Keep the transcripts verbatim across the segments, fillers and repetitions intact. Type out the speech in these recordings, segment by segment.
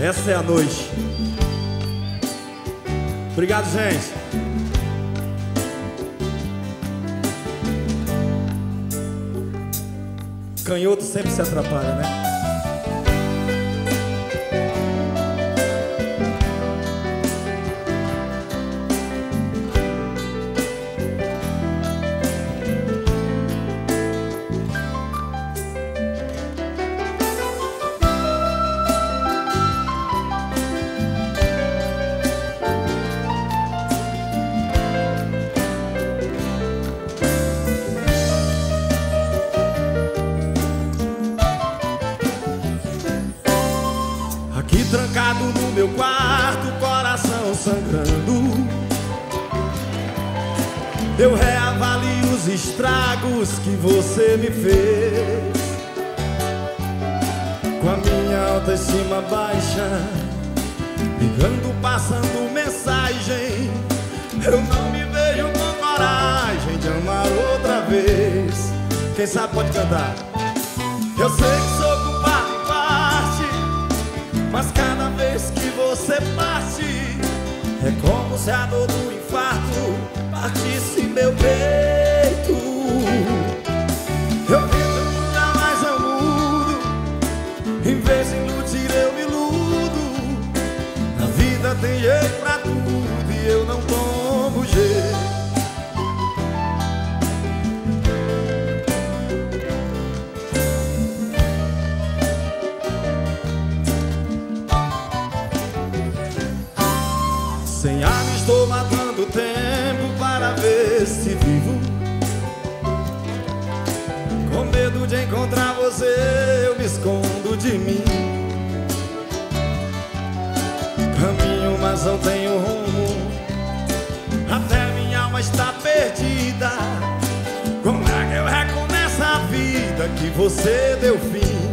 Essa é a noite. Obrigado, gente. Canhoto sempre se atrapalha, né? Aqui trancado no meu quarto, coração sangrando, eu reavalio os estragos que você me fez. Com a minha autoestima baixa, ligando, passando mensagem, eu não me vejo com coragem de amar outra vez. Quem sabe pode cantar. Eu sei que sou culpado em parte, mas cada vez que você parte, é como se a dor do infarto partisse meu peito. Eu tento mudar, mas eu mudo, em vez de iludir eu me iludo. Na vida tem jeito pra tudo e eu não tomo jeito. Sem arma estou matando tempo para ver se vivo. Com medo de encontrar você, eu me escondo de mim. Caminho, mas não tenho rumo, até minha alma está perdida. Como é que eu recomeço a vida que você deu fim?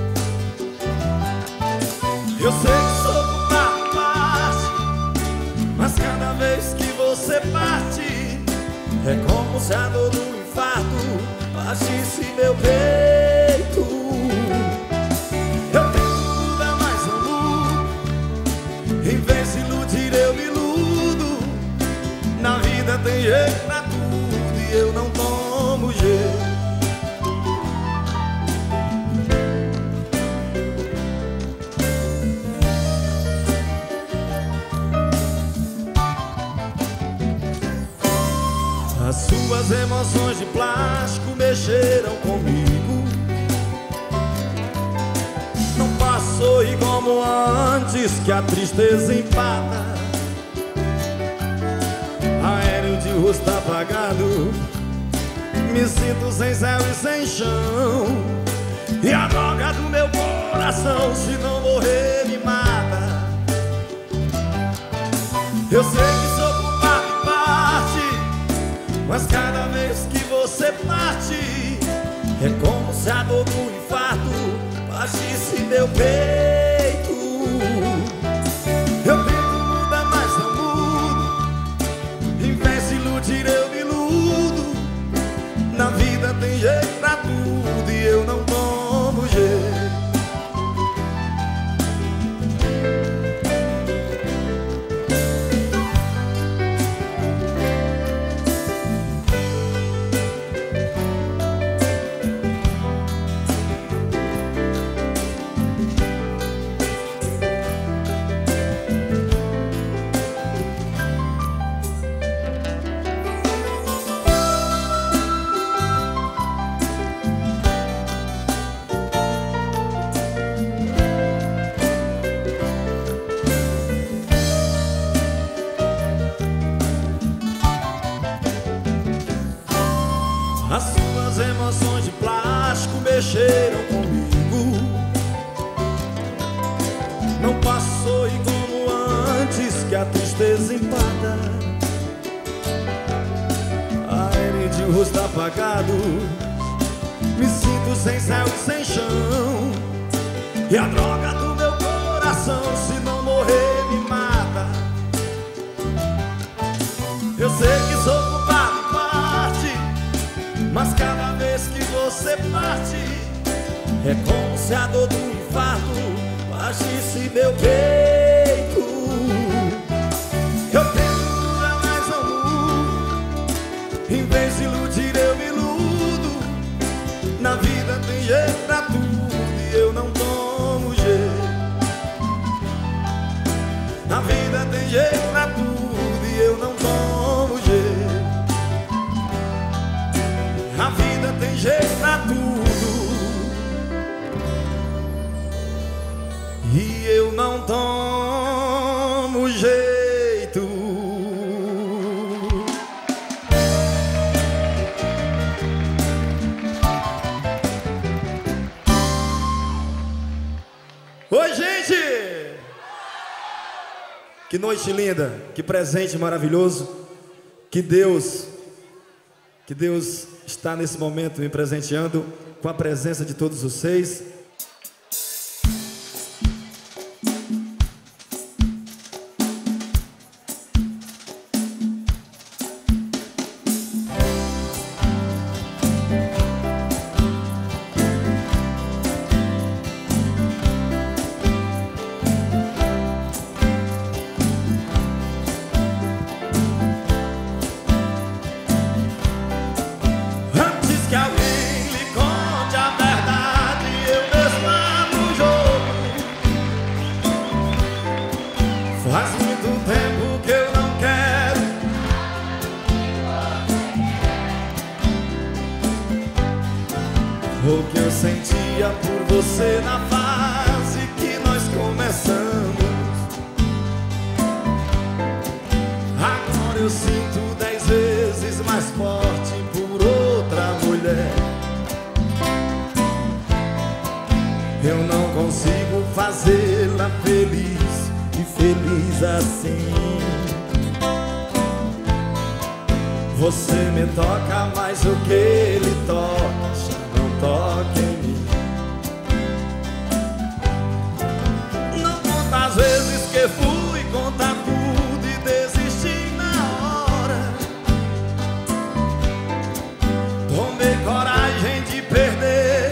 Eu sei que sou culpado, mas cada vez que você parte, é como se a dor do infarto partisse meu peito. Eu tento mudar, mas não mudo, em vez de iludir eu me iludo. Na vida tem jeito pra tudo e eu não tomo jeito. As suas emoções de plástico mexeram comigo. Não passou e como antes que a tristeza empata. Aéreo de rosto apagado, me sinto sem céu e sem chão. E a droga do meu coração, se não morrer, me mata. Eu sei que sou culpado em parte, mas cada vez que você parte, é como se a dor do infarto partisse meu peito. Eu tento mudar, mas não mudo, em vez de iludir eu me iludo. Na vida tem jeito pra tudo e eu não tomo jeito. As suas emoções de plástico mexeram comigo. Não passou e como antes que a tristeza empata. Aéreo de rosto apagado, me sinto sem céu e sem chão. E a droga do meu coração, se não morrer, me mata. Eu sei que sou culpado em parte, mas cada vez que você parte, é como se a dor do infarto agisse meu peito. Eu tento, mas não mudo. Em vez de iludir eu me iludo. Na vida tem jeito pra tudo e eu não tomo jeito. Na vida tem jeito pra tudo e eu não tomo jeito. A vida tem jeito pra tudo e eu não tomo jeito. Oi, gente! Que noite linda, que presente maravilhoso. Que Deus, que Deus está nesse momento me presenteando com a presença de todos vocês. Faz muito tempo que eu não quero o que eu sentia por você na fase que nós começamos. Agora eu sinto dez vezes mais forte por outra mulher. Eu não consigo fazê-la feliz e feliz assim. Você me toca mais do que ele toca, já não toca em mim. Não conta as vezes que fui contar tudo e desisti na hora. Tomei coragem de perder.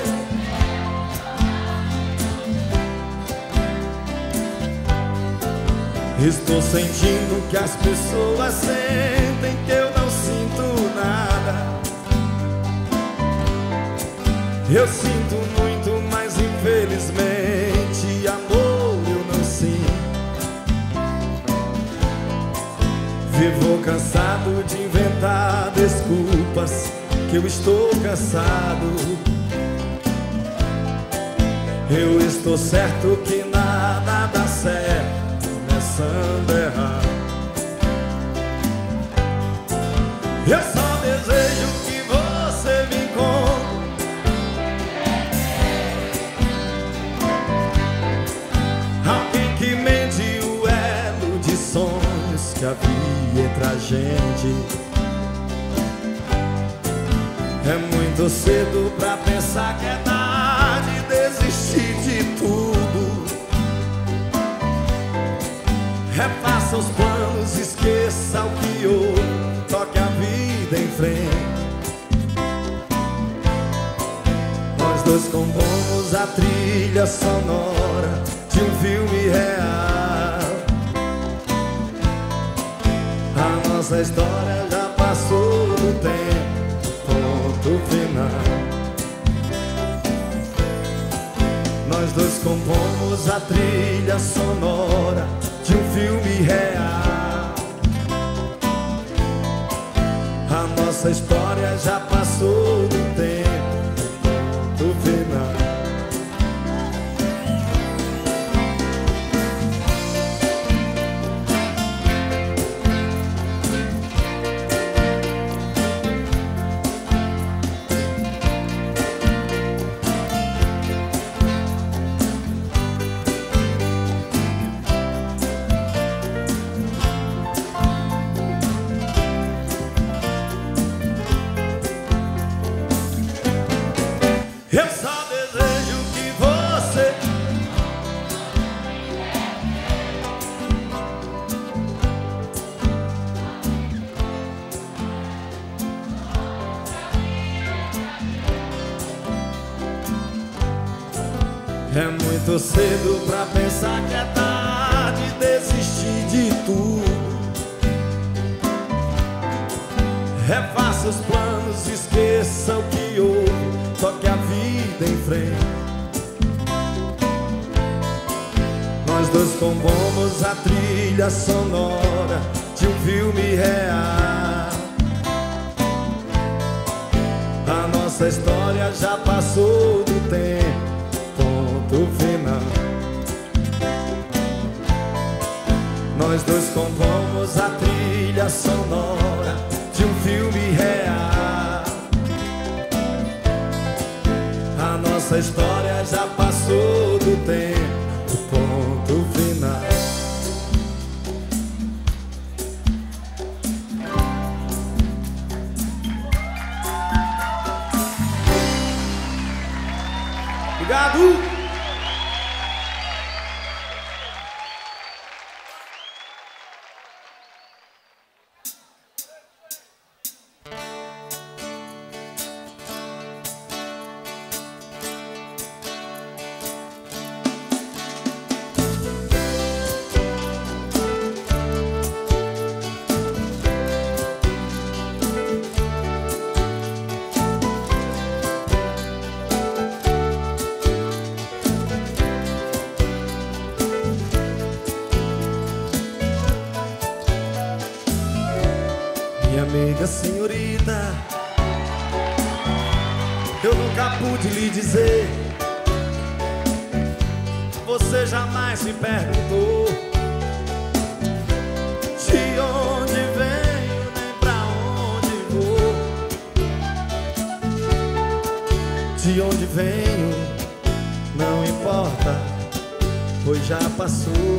Estou sentindo que as pessoas sentem que eu não sinto nada. Eu sinto muito, mas infelizmente amor eu não sinto. Vivo cansado de inventar desculpas que eu estou cansado. Eu estou certo que nada dá certo começando errado. Eu só desejo que você me encontre. Alguém que mende o elo de sonhos que havia entre a gente. É muito cedo pra pensar que é tarde, desistir de tudo. Refaça os planos, esqueça o que houve, toque a vida em frente. Nós dois compomos a trilha sonora de um filme real. A nossa história já passou do tempo, ponto final. Nós dois compomos a trilha sonora de um filme real. A nossa história já passou do tempo do final. Muito cedo pra pensar que é tarde, desistir de tudo. Refaça os planos, esqueça o que houve, toque a vida em frente. Nós dois compomos a trilha sonora de um filme real. A nossa história já passou do tempo, ponto final. Nós dois compomos a trilha sonora de um filme real. A nossa história já passou do tempo, ponto final. Obrigado! Minha amiga senhorita, eu nunca pude lhe dizer. Você jamais me perguntou de onde venho, nem pra onde vou. De onde venho não importa, pois já passou.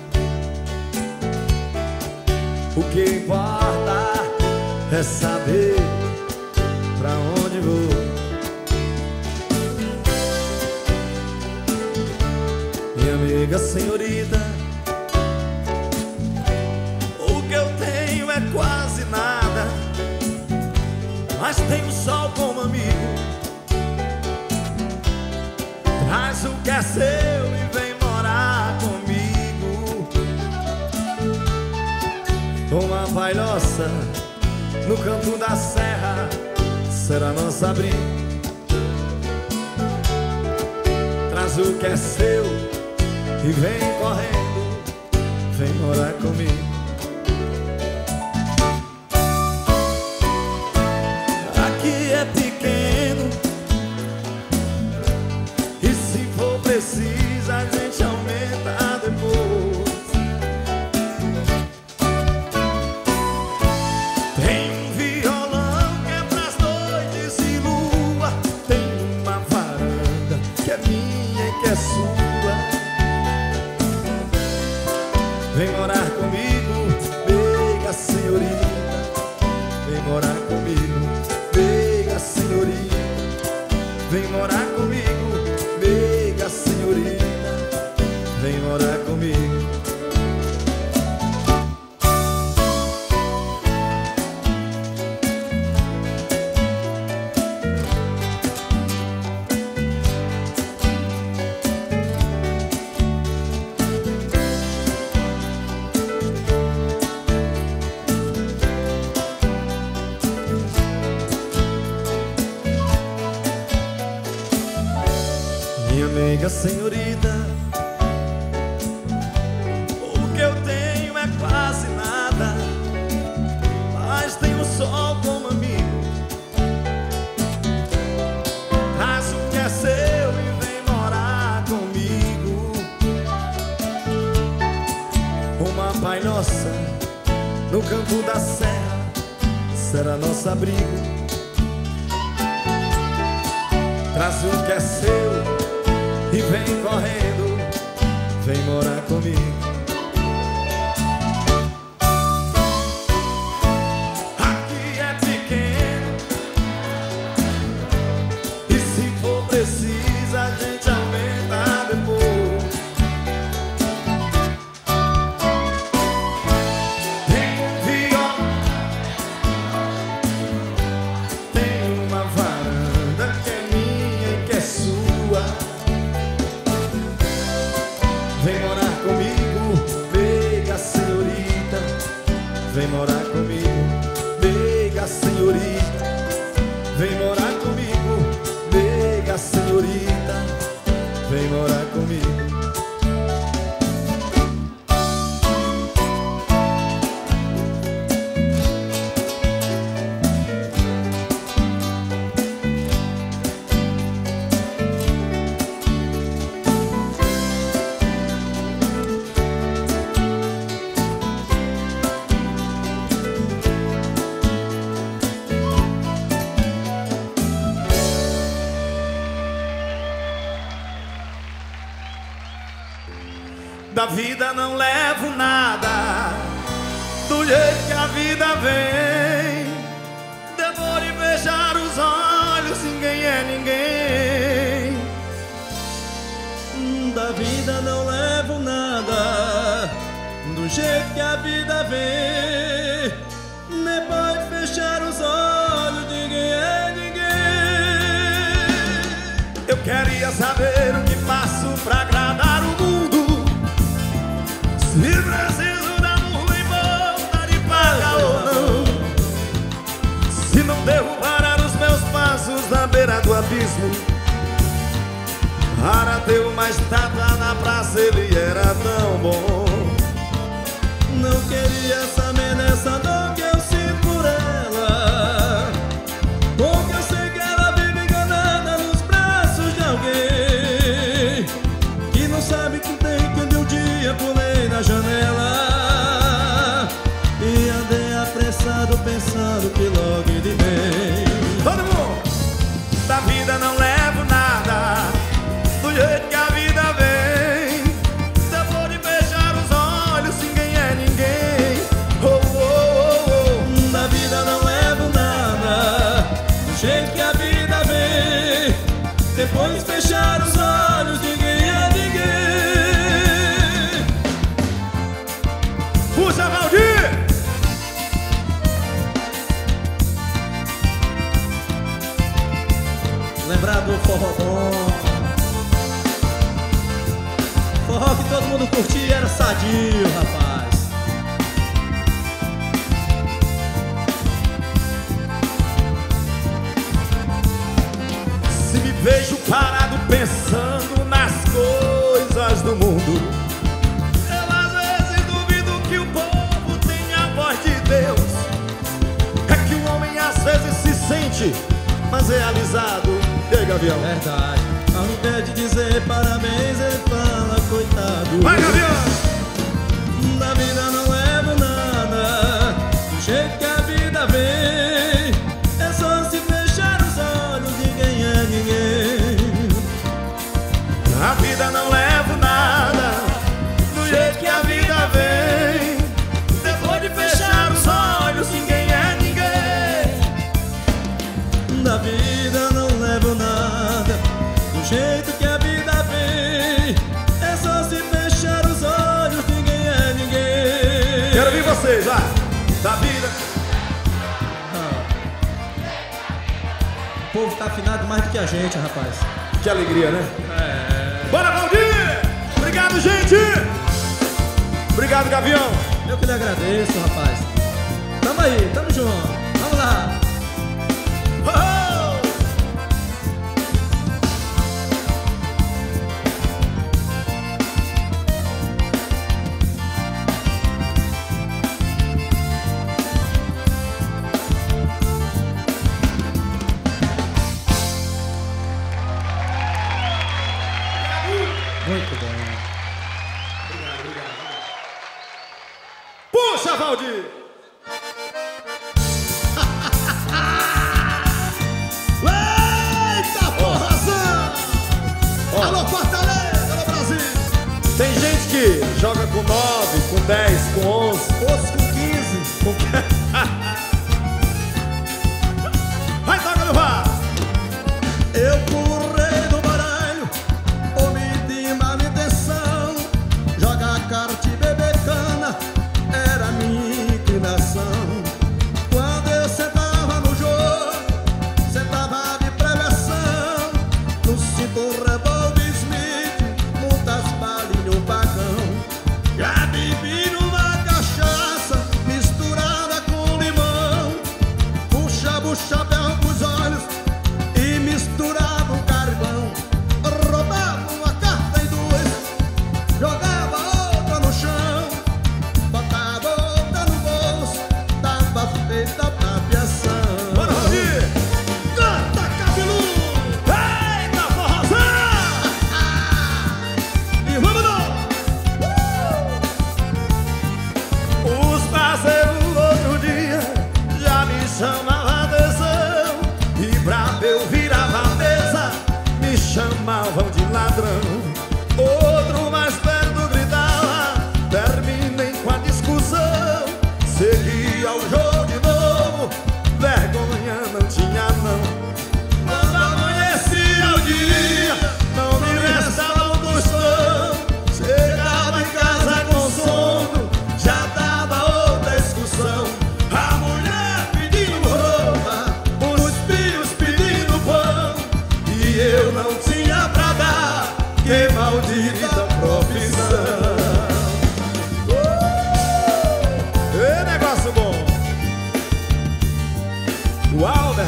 O que importa é saber pra onde vou. Minha amiga senhorita, o que eu tenho é quase nada, mas tenho o sol como amigo. Traz o que é seu e vem morar comigo. Uma palhoça no canto da serra será nosso abrigo. Traz o que é seu e vem correndo, vem morar comigo. Aqui é pequeno e se for preciso a gente aumenta depois. É sua. Vem morar comigo, meiga senhorita. Vem morar comigo, meiga senhorita. Vem morar comigo, meiga senhorita. Vem morar comigo. Minha amiga senhorita, o que eu tenho é quase nada, mas tenho o sol como amigo. Traz o que é seu e vem morar comigo. Uma palhoça no canto da serra será nosso abrigo. Traz o que é seu e vem correndo, vem morar comigo. Aqui é pequeno e se for preciso a gente aumenta depois. Tem um violão, tem uma varanda que é minha e que é sua. comigo, nega senhorita. Vem morar comigo, nega senhorita. Vem morar comigo, nega senhorita. Vem morar comigo. Da vida não levo nada, do jeito que a vida vem. Demore fechar os olhos, ninguém é ninguém. Da vida não levo nada, do jeito que a vida vem. Depois de fechar os olhos, ninguém é ninguém. Eu queria saber o que faço pra agradar o mundo. Se preciso dar murro e voltar e pagar ou não. Se não derrubar os meus passos na beira do abismo. Para ter uma estátua na praça, ele era tão bom. Não queria saber dessa dor que eu sinto por ela, porque eu sei que ela vive enganada nos braços de alguém que não sabe que tem que um dia pulei na janela e andei apressado pensando que logo ele vem. Todo mundo! Da vida não levo nada, do jeito que a vida vem. Depois de fechar os olhos, ninguém é ninguém. Oh, oh, oh, oh. Da vida não levo nada, do jeito que a vida vem. Depois de fechar os olhos, ninguém é ninguém. Puxa, Valdir! Lembrar do forró bom, forró que todo mundo curtia, era sadio, rapaz. Se me vejo parado pensando nas coisas do mundo, eu às vezes duvido que o povo tenha a voz de Deus. É que o homem às vezes se sente, mas é realizado. E aí, Gavião? Verdade. Ao invés de dizer parabéns, ele fala coitado. Vai, Gavião! Da vida não levo nada, do jeito que a vida vem. É só se fechar os olhos, ninguém é ninguém. A vida não levo nada, do jeito que a vida vem. Depois de fechar os olhos, ninguém é ninguém. Da vida não levo nada, do jeito que a vida vem. É só se fechar os olhos, ninguém é ninguém. Quero ouvir vocês, vai! Da vida. Ah. O povo tá afinado mais do que a gente, rapaz. Que alegria, né? É. Bora, Valdir! Obrigado, gente! Obrigado, Gavião! Eu que lhe agradeço, rapaz. Tamo aí, tamo junto. Vamos lá. Oh! Muito bom. Obrigado, obrigado. Puxa, Valdir! Eita porrazão! Ó. Alô, Fortaleza, alô, Brasil! Tem gente que joga com nove, com dez, com onze, Outros com quinze. com... Vai, toca no VAR! Eu pulei do baralho, omiti má intenção. Jogar carta e beber cana era minha inclinação. Quando eu sentava no jogo, sentava de prevenção. No cinto revólver Smith, muitas balas e um pagão.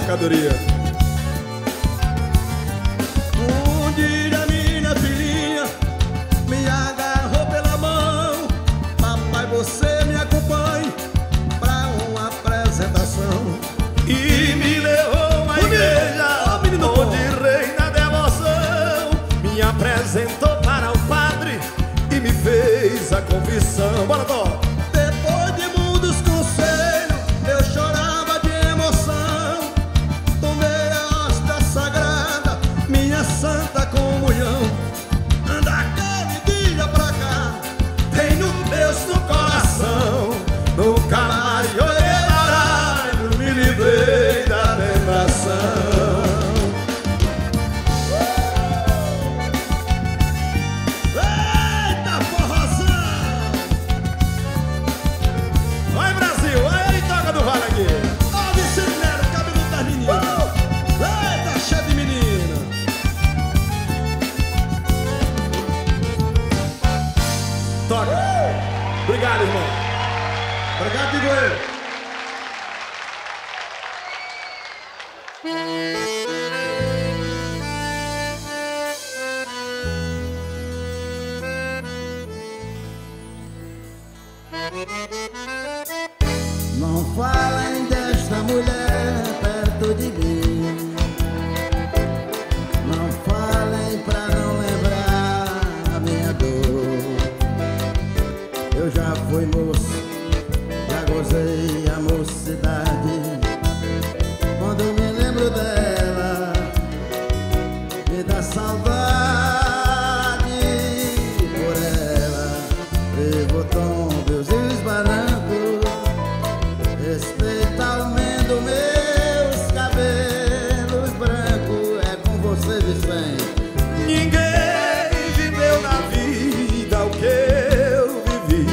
mercadoria. Um dia minha filhinha me agarrou pela mão. Papai, você me acompanhe pra uma apresentação. E me levou à igreja, oh, onde reina a devoção. Me apresentou para o padre e me fez a confissão. Bora, Dó! Depois de muitos conselhos, eu chorava de emoção. Tomei a hóstia sagrada, minha santa comunhão. Daquele dia pra cá, Tenho Deus no coração, nunca mais olhei para trás, me livrei da tentação. eita forrozão! Vai, Brasil, aí toca do vale aqui. Ó, Vicente Nero, cabelo das meninas. Eita, cheia de menina. Toca. Obrigado, irmão. Obrigado, Digoeiro. Não falem desta mulher perto de mim. Não falem pra não lembrar a minha dor. Eu já fui moço, já gozei a mocidade. Quando me lembro dela, me dá saudade. Por ela, vivo tombos e esbarranco. Respeita ao menos meus cabelos brancos. É com você, Vicente. Ninguém viveu na vida o que eu vivi.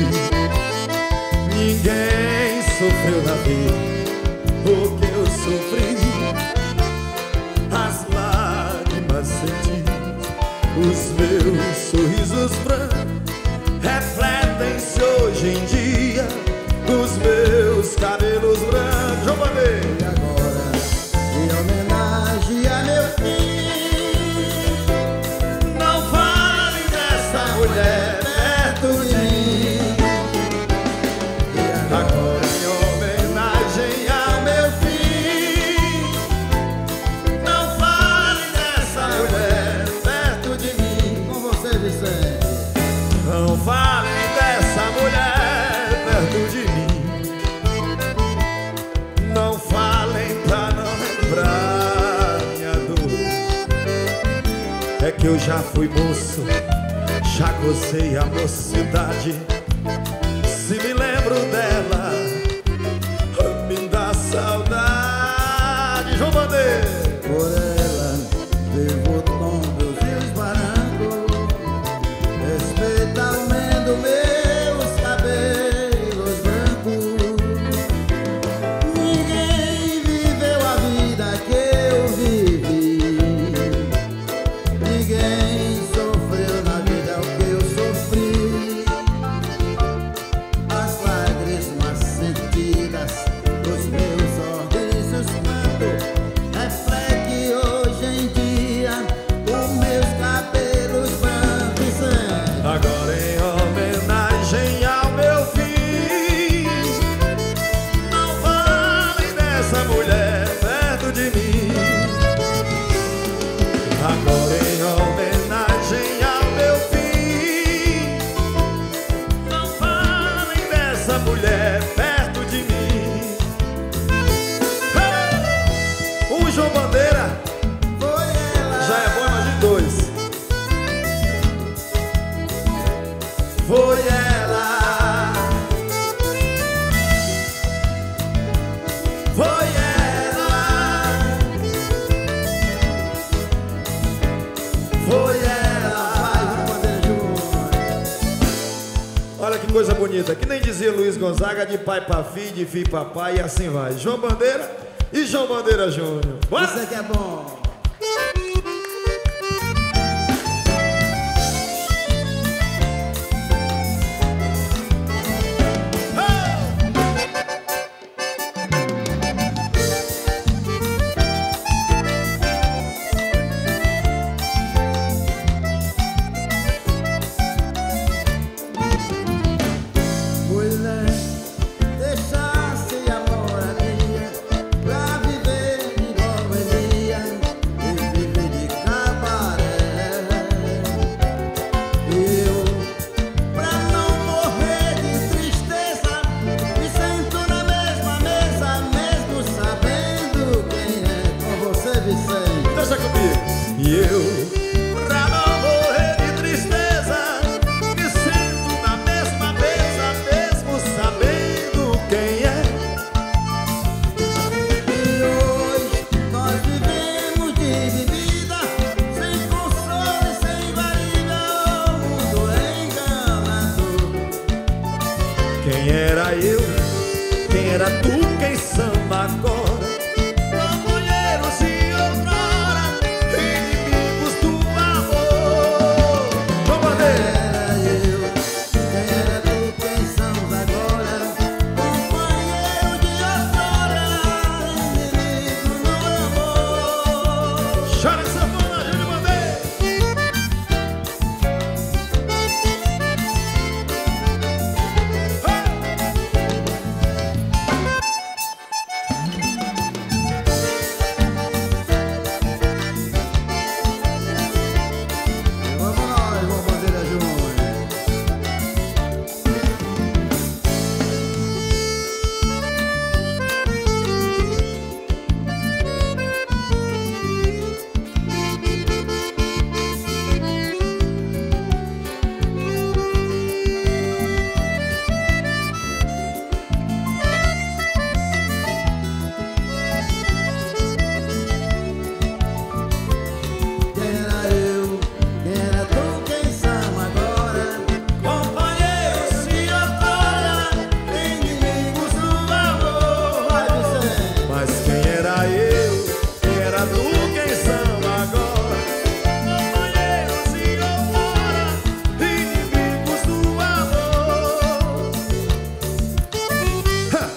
Ninguém sofreu na vida o que eu sofri. As lágrimas senti, os meus sorrisos brancos refletem-se hoje em dia nos meus cabelos brancos. João Bandeira. E agora, em homenagem a meu filho, Não fale dessa mulher perto de mim. e agora, Agora em homenagem ao meu filho, não fale dessa mulher perto de mim. com você, Vicente. Não fale dessa mulher perto de mim. Não falem pra não lembrar minha dor. É que eu já fui moço, já gozei a mocidade. Se me lembro dela, me dá saudade. João Bandeira. Por ela, vivo tombos e esbarranco. Respeita ao menos meus cabelos brancos. Ninguém viveu a vida que eu vivi. Ninguém sofreu na vida o que eu sofri. As lágrimas sentidas dos meus sorrisos canto reflete hoje em dia os meus cabelos brancos e sem. Agora em homenagem ao meu filho, não falem dessa mulher perto de mim. Agora em homenagem ao meu filho, não falem dessa mulher perto de mim. Hey! Um João Bandeira Foi ela, já é bom, imagine dois. Foi ela, foi ela, foi ela. Bandeira Júnior. Olha que coisa bonita, que nem dizia Luiz Gonzaga, de pai pra filho, de filho pra pai, e assim vai. João Bandeira e João Bandeira Júnior. Bora! Isso aqui é bom. quem era eu, quem era tu, quem samba agora. Companheiros de outrora, inimigos do amor. Vamos ver. Era eu, quem era tu, quem somos agora. Companheiro de outrora, inimigo do amor. Chora essa bola, Júlio Bandeira. Vamos nós, vamos fazer a Júnior. Quem era eu, quem era tu, quem somos agora. Companheiros de outrora, inimigos do amor. Vai, Vicente. Mas quem era eu, quem era tu, quem samba agora. Companheiros de outrora, inimigos do amor. Ha!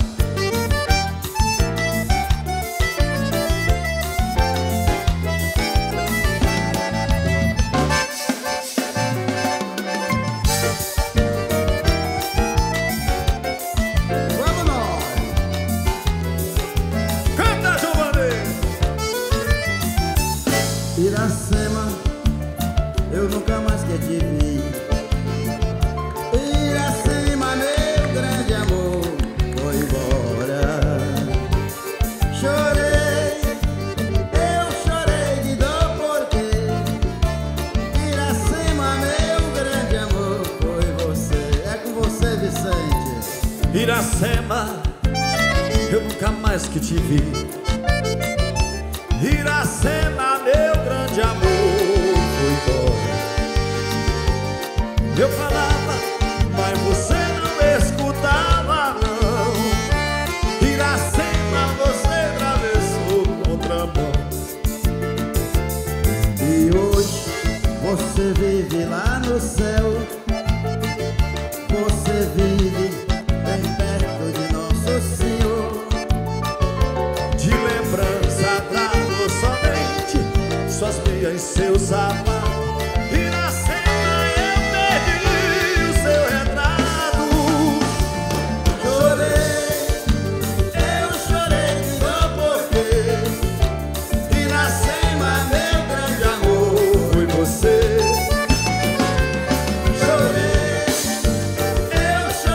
Vamos nós. Canta, Giovanni! Iracema, eu nunca mais que te vi. Iracema, meu grande amor, foi embora. Chorei, eu chorei de dor porque Iracema, meu grande amor, foi você. É com você, Vicente. Iracema, eu nunca mais que te vi. Iracema, meu grande amor, foi embora. Eu falava, mas você não escutava, não. Iracema, você atravessou contramão. E hoje você vive lá no céu. Você vive bem perto de Nosso Senhor. De lembrança trago somente suas meias e seus sapatos. Iracema, eu perdi o seu retrato. Chorei, eu chorei de dor porque Iracema, meu grande amor, Foi você. chorei, eu chorei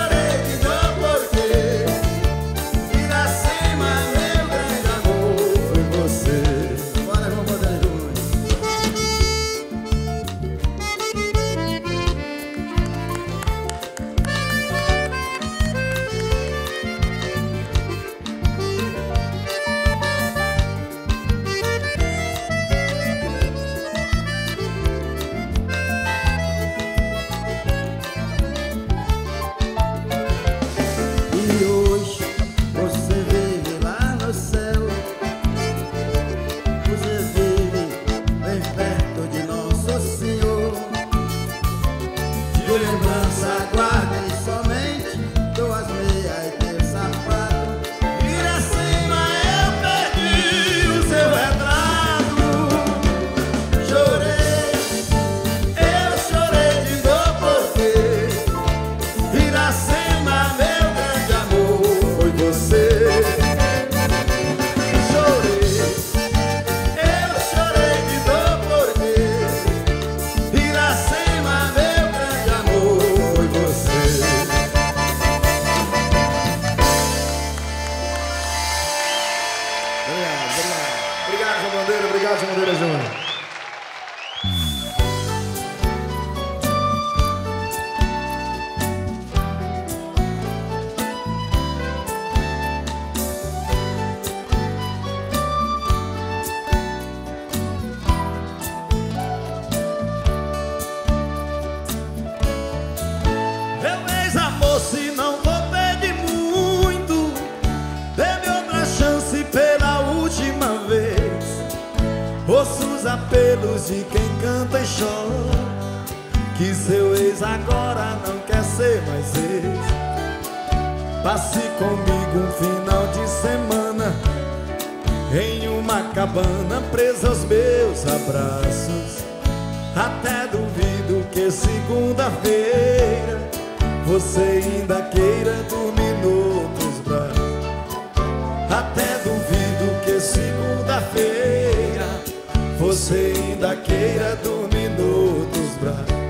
de quem canta e chora, que seu ex agora não quer ser mais ex. Passe comigo um final de semana em uma cabana, presa aos meus abraços. Até duvido que segunda-feira você ainda queira dormir noutros braços. Até duvido que segunda-feira você ainda queira dormir noutros braços.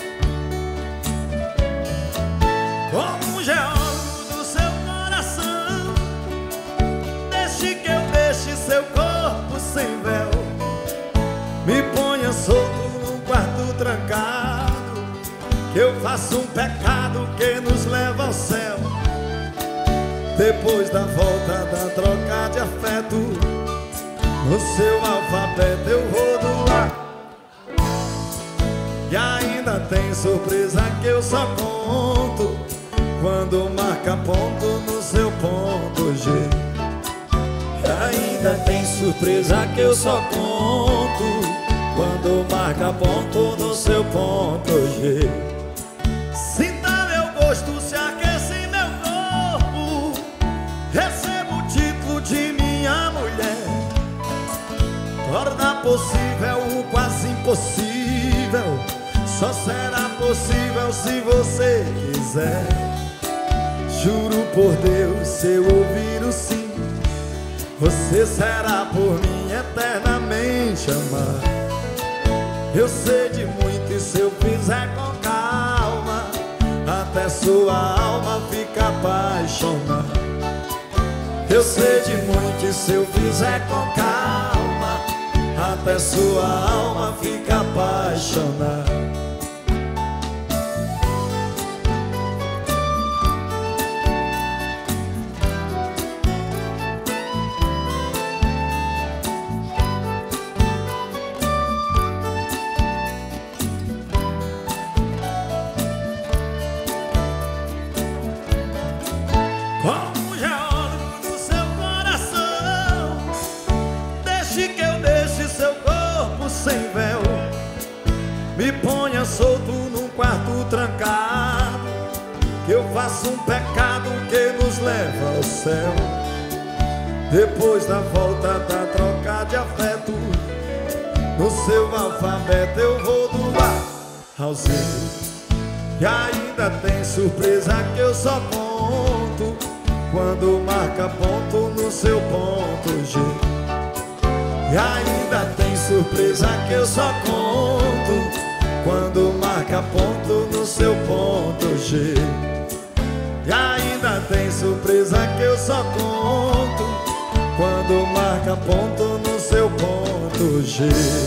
Como um geólogo do seu coração, deixe que eu deixe seu corpo sem véu. Me ponha solto num quarto trancado, que eu faço um pecado que nos leva ao céu. Depois da volta da troca de afeto, no seu alfabeto eu vou doar. E ainda tem surpresa que eu só conto quando marca ponto no seu ponto G. E ainda tem surpresa que eu só conto quando marca ponto no seu ponto G. Sinta meu gosto, se aquece em meu corpo, recebo o título de minha mulher. Torna possível o quase impossível, só será possível se você quiser. Juro por Deus, se eu ouvir o sim, você será por mim eternamente amar. Eu sei de muito e se eu fizer com calma, até sua alma fica apaixonada. Eu sei de muito e se eu fizer com calma, até sua alma fica apaixonada. Como geólogo do seu coração, deixe que eu deixe seu corpo sem véu. Me ponha solto num quarto trancado, que eu faço um pecado que nos leva ao céu. Depois da volta da troca de afeto, no seu alfabeto eu vou do A ao Z. E ainda tem surpresa que eu só conto quando marca ponto no seu ponto G. E ainda tem surpresa que eu só conto quando marca ponto no seu ponto G. E ainda tem surpresa que eu só conto quando marca ponto no seu ponto G.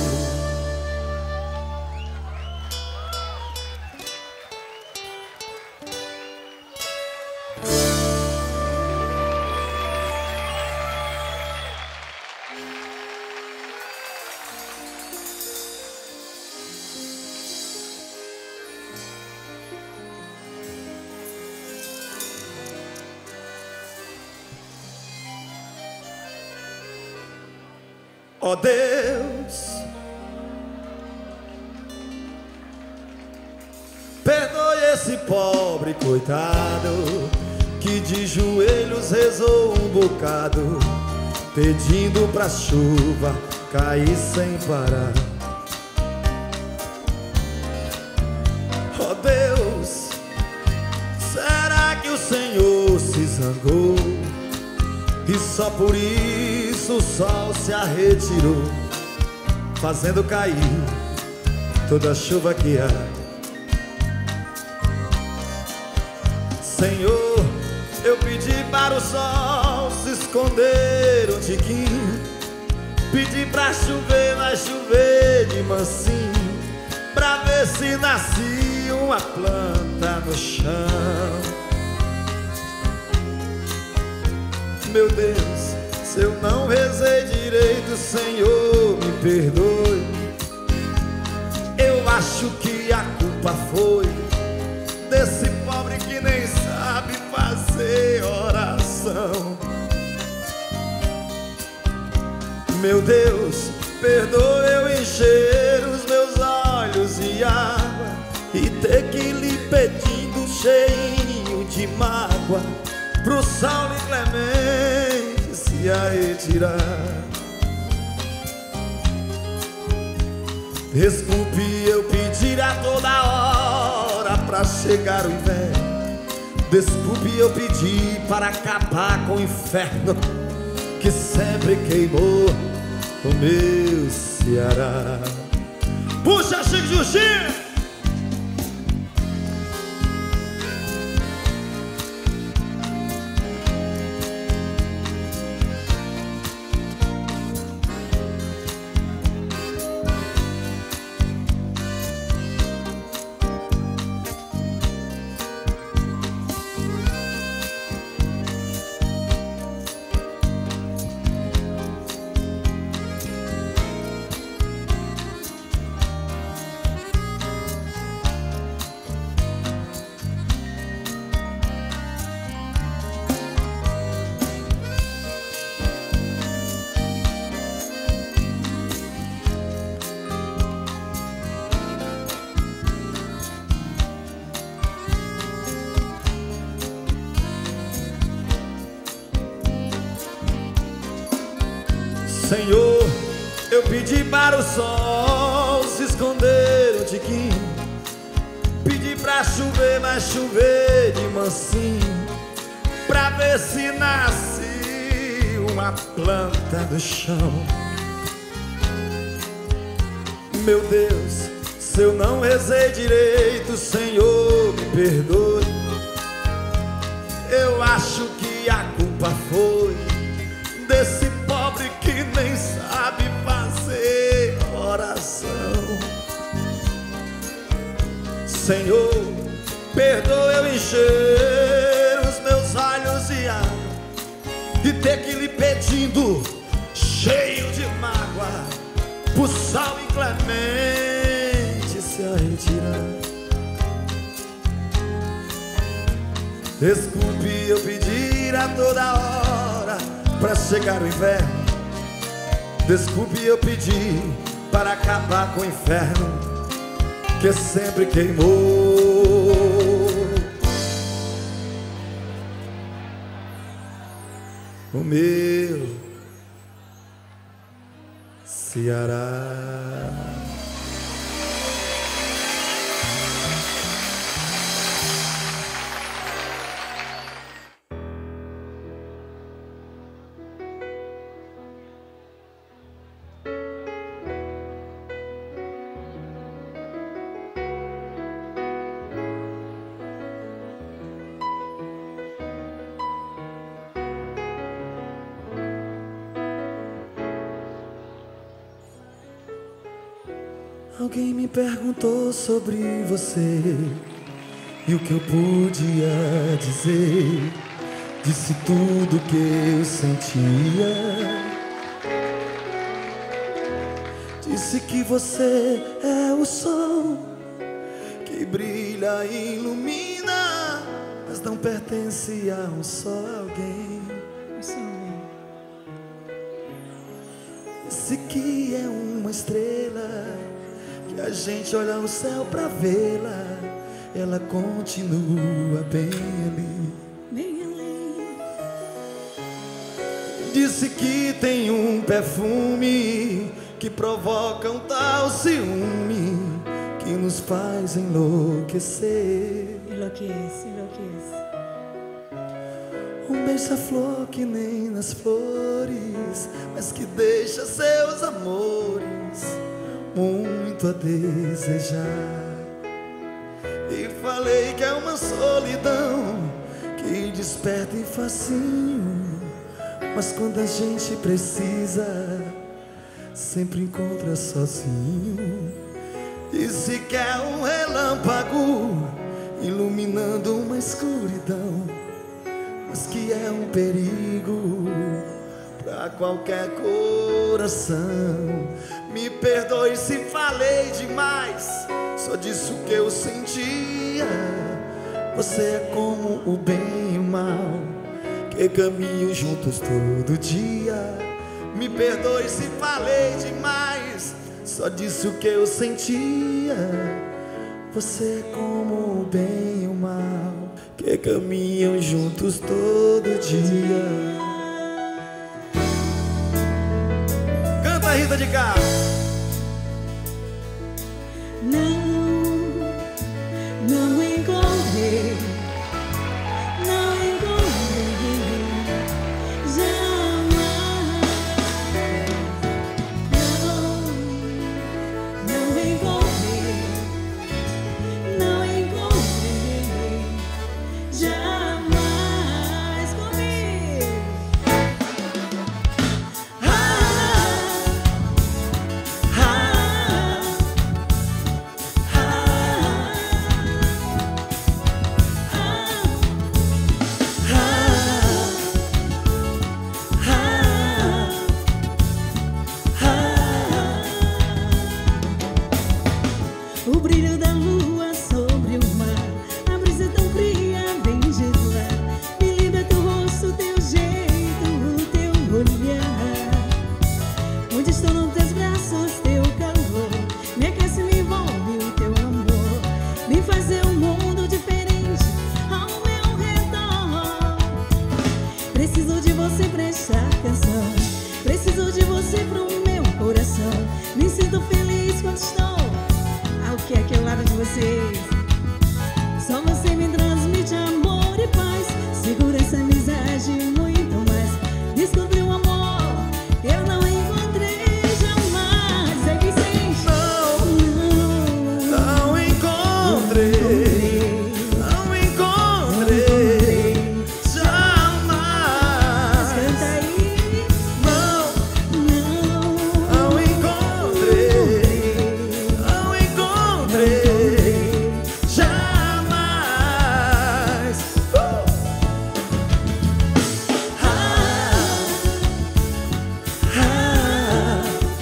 Ó oh Deus, perdoe esse pobre coitado que de joelhos rezou um bocado, pedindo pra chuva cair sem parar. Ó oh Deus, será que o Senhor se zangou e só por isso o sol se arretirou, fazendo cair toda a chuva que há? Senhor, eu pedi para o sol se esconder um tiquinho, pedi pra chover, vai chover de mansinho, pra ver se nascia uma planta no chão. Meu Deus, se eu não rezei direito, Senhor, me perdoe. Eu acho que a culpa foi desse pobre que nem sabe fazer oração. Meu Deus, perdoe eu encher de mágoa pro sol inclemente se a retirar. Desculpe eu pedir a toda hora pra chegar o inverno. Desculpe eu pedir para acabar com o inferno que sempre queimou o meu Ceará. Puxa, Chico Justi! Senhor, eu pedi para o sol se esconder um tiquinho. Pedi pra chover, mas chover de mansinho, pra ver se nasce uma planta do chão. Meu Deus, se eu não rezei direito, Senhor, me perdoe. Eu acho que a culpa foi desse pobre que nem sabe fazer oração. Senhor, perdoa eu encher os meus olhos de água e ter que lhe pedindo, cheio de mágoa, pro sol inclemente se a retirar. Desculpe eu pedir a toda hora pra chegar o inverno. Desculpe eu pedir para acabar com o inferno que sempre queimou o meu Ceará. Alguém me perguntou sobre você e o que eu podia dizer. Disse tudo que eu sentia. Disse que você é o sol que brilha e ilumina, mas não pertence a um só alguém. Disse que é uma estrela que a gente olha o céu pra vê-la, ela continua bem ali, bem ali. Disse que tem um perfume que provoca um tal ciúme que nos faz enlouquecer. Enlouquece, enlouquece. Um beija-flor que nem nas flores, mas que deixa seus amores muito a desejar. E falei que é uma solidão que desperta em facinho, mas quando a gente precisa, sempre encontra sozinho. E se quer um relâmpago iluminando uma escuridão, mas que é um perigo pra qualquer coração. Me perdoe se falei demais, só disse o que eu sentia. Você é como o bem e o mal que caminham juntos todo dia. Me perdoe se falei demais, só disse o que eu sentia. Você é como o bem e o mal que caminham juntos todo dia. Canta, Rita de Cá. Não, não encontrei, não encontrei, jamais. Não, não encontrei, não encontrei, jamais comigo. O brilho da lua sobre o mar, a brisa tão fria vem de lá. Me lembra teu rosto, teu jeito, o teu olhar. Onde estou nos teus braços, teu calor me aquece, me envolve o teu amor. Vem fazer um mundo diferente ao meu redor. Preciso de você pra esta canção, preciso de você pro meu coração. Me sinto feliz quando estou que é aqui ao lado de vocês. Só você me transmite amor e paz, segurança, amizade e muito mais. Descobri um amor que eu não encontrei jamais. É Vicente. Não, não, não encontrei, não encontrei jamais. Canta aí. Não, Não, não encontrei, não encontrei jamais. Uh! Ah, ah,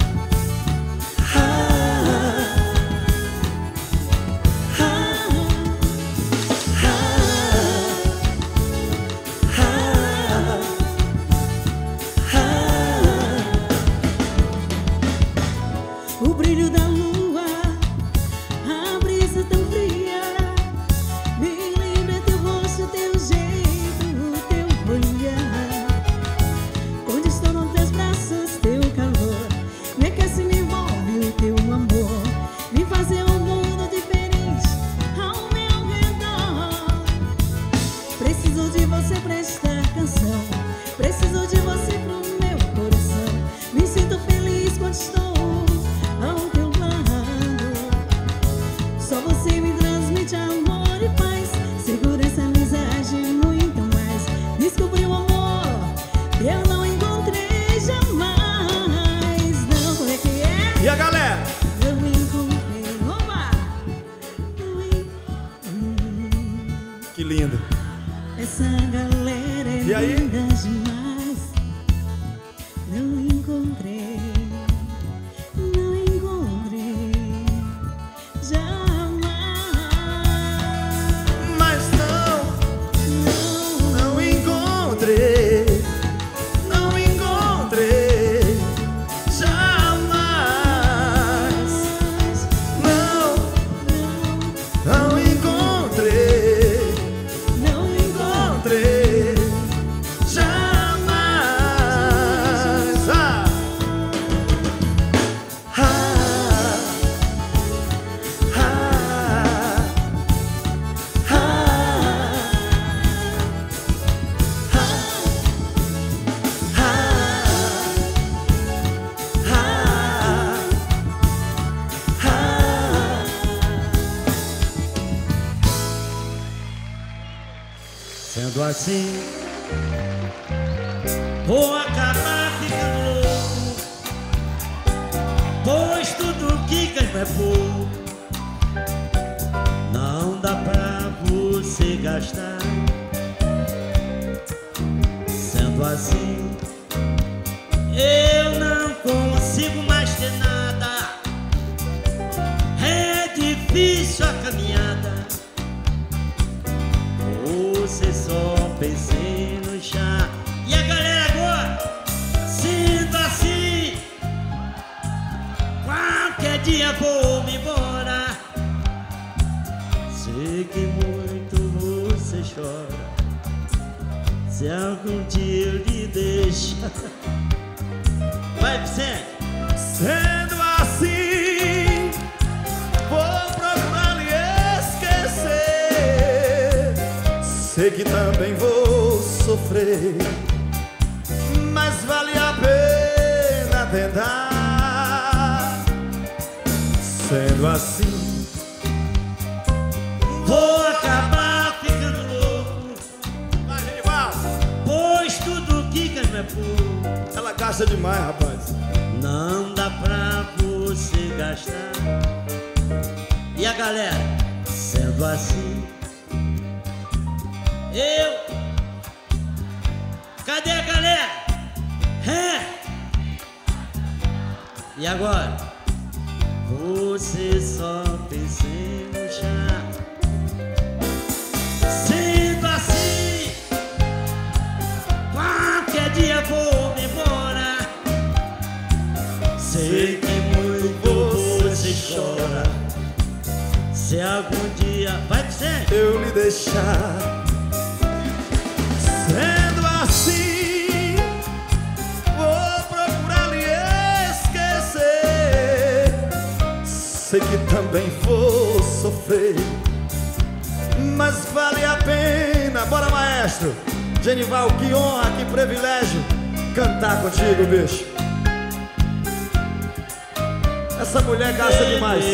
o brilho da lua, a brisa tão fria, me lembra teu rosto, teu jeito, o teu olhar. Quando estou nos teus braços, teu calor me aquece, me envolve o teu amor. Vem fazer um mundo diferente ao meu redor. Preciso de você pra esta canção, preciso de você pro meu coração. Me sinto feliz quando estou ao teu lado. Só você me transmite amor e paz, segurança, amizade e muito mais. Descobri um amor que eu não encontrei jamais. Não, como é que é? E a galera? Não encontrei, oba! Não encontrei. Que lindo. Essa galera é E aí? linda demais. Não encontrei, não encontrei jamais. Mas não, Não, não encontrei, não encontrei jamais. Não, não encontrei, não encontrei encontrei. jamais. Ah, ah, ah, Sendo assim, vou acabar ficando louco, pois tudo que ganho é pouco. Não dá pra você gastar. Sendo assim, eu não consigo mais ter nada. É difícil a caminhada. Você só pensei no chá. E a galera agora, sinto assim, qualquer dia vou me embora. Sei que muito você chora. Se algum dia eu lhe deixar. Vai, Vicente. Sendo assim, vou procurar lhe esquecer. Sei que também vou sofrer, mas vale a pena tentar. Sendo assim, vou acabar ficando louco, vai, Genival. pois tudo que quer me pôr. Ela gasta demais, rapaz. Não dá pra você gastar. E a galera, sendo assim, eu. Cadê a galera? É. E agora? Você só pensa em murchar. Sendo assim, qualquer dia vou me embora. Sei que muito você chora. Se algum dia vai dizer Eu lhe deixar. Sendo assim, vou procurar lhe esquecer. Sei que também vou sofrer, mas vale a pena. Bora, maestro. Genival, que honra, que privilégio cantar contigo, bicho. Essa mulher gasta demais.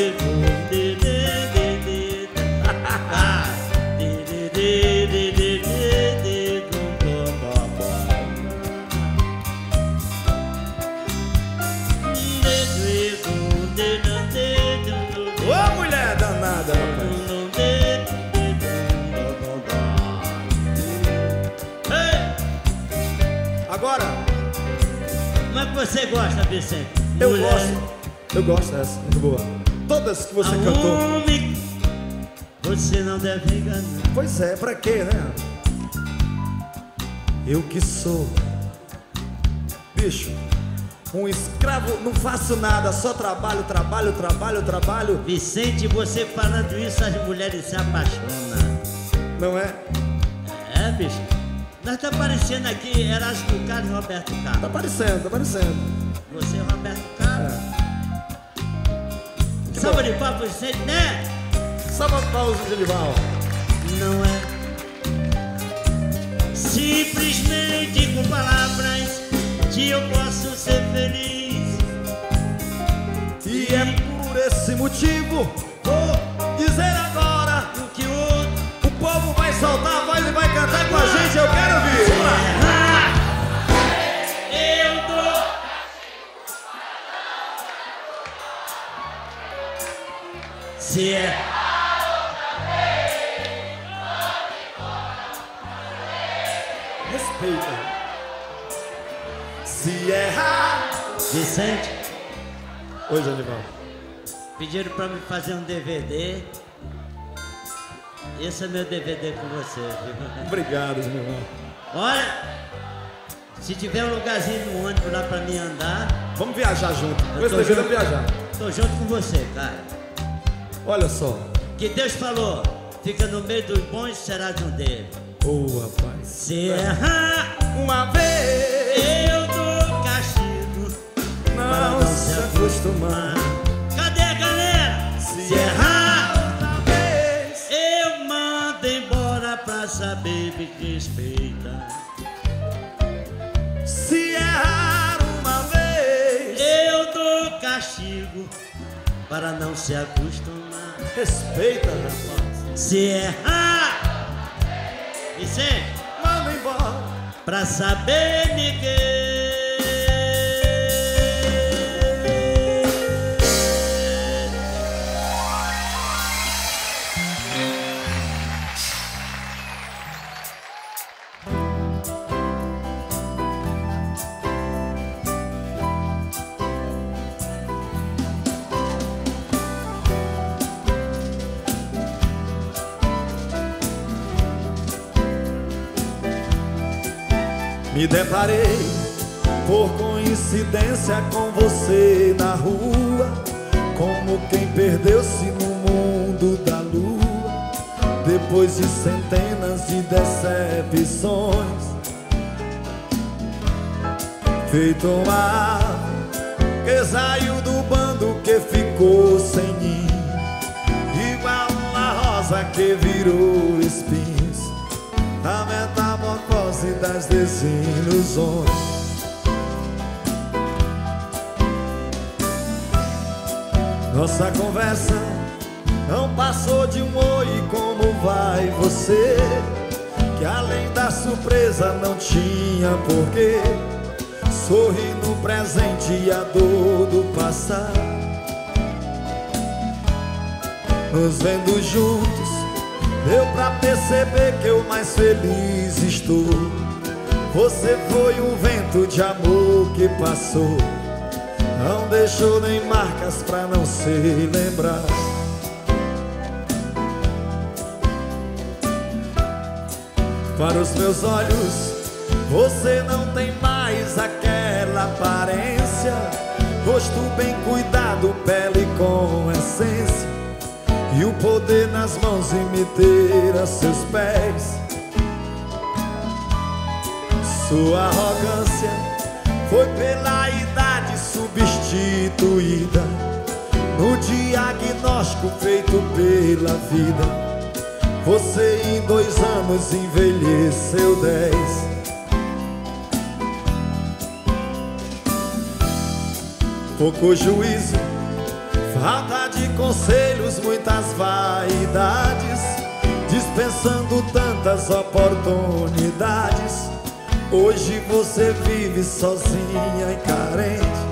Ô, mulher danada, rapaz. Agora, Como é que você gosta, Vicente? eu Mulher. gosto. Eu gosto dessa, muito boa. Todas que você cantou. Homem, você não deve enganar. Pois é, pra quê, né? Eu que sou, bicho, um escravo, não faço nada, só trabalho, trabalho, trabalho, trabalho. Vicente, você falando isso, as mulheres se apaixonam. Não é? É, bicho. Nós tá parecendo aqui Erasmo Carlos e Roberto Tá Carlos. aparecendo, tá aparecendo. Você e Roberto Carlos. É. Salva de papo, Vicente, né? Salva pausa, Genival. Não é simplesmente com palavras que eu posso ser feliz. E é por esse motivo, vou dizer agora, O que outro o povo vai soltar a voz e vai cantar com a gente, eu quero ouvir. Vamos lá. eu dou. Se é Respeita. Se errar. Vicente, Oi, Genival. pediram pra me fazer um D V D. Esse é meu D V D com você, viu? Obrigado, Genival. Olha, se tiver um lugarzinho no ônibus lá pra mim andar, Vamos viajar junto. Eu Esse tô devendo junto. viajar. tô junto com você, cara. Olha só. Que Deus falou, fica no meio dos bons, será de um deles. Ô, rapaz. Se errar, Uma vez eu dou castigo. não se acostumar. Cadê a galera? Se errar, outra vez eu mando embora pra saber me respeita. se errar uma vez, Eu dou castigo para não se acostumar. respeita, rapaz. Se errar, Vicente, Manda embora. pra saber me Me deparei por coincidência com você na rua, como quem perdeu-se no mundo da lua. depois de centenas de decepções, feito uma ave que saiu do bando, que ficou sem ninho, igual uma rosa que virou espinhos, a metamorfose das desilusões. Nossa conversa não passou de um oi, como vai você? Que além da surpresa não tinha porquê. Sorri no presente e a dor do passado. Nos vendo juntos, deu pra perceber que eu mais feliz estou. Você foi um vento de amor que passou, não deixou nem marcas pra não se lembrar. Para os meus olhos, você não tem mais aquela aparência, rosto bem cuidado, pele com essência, e o poder nas mãos e me ter a seus pés. Sua arrogância foi pela idade substituída, no diagnóstico feito pela vida. Você em dois anos envelheceu dez. Pouco juízo, falta de conselhos, muitas vaidades, dispensando tantas oportunidades. Hoje você vive sozinha e carente.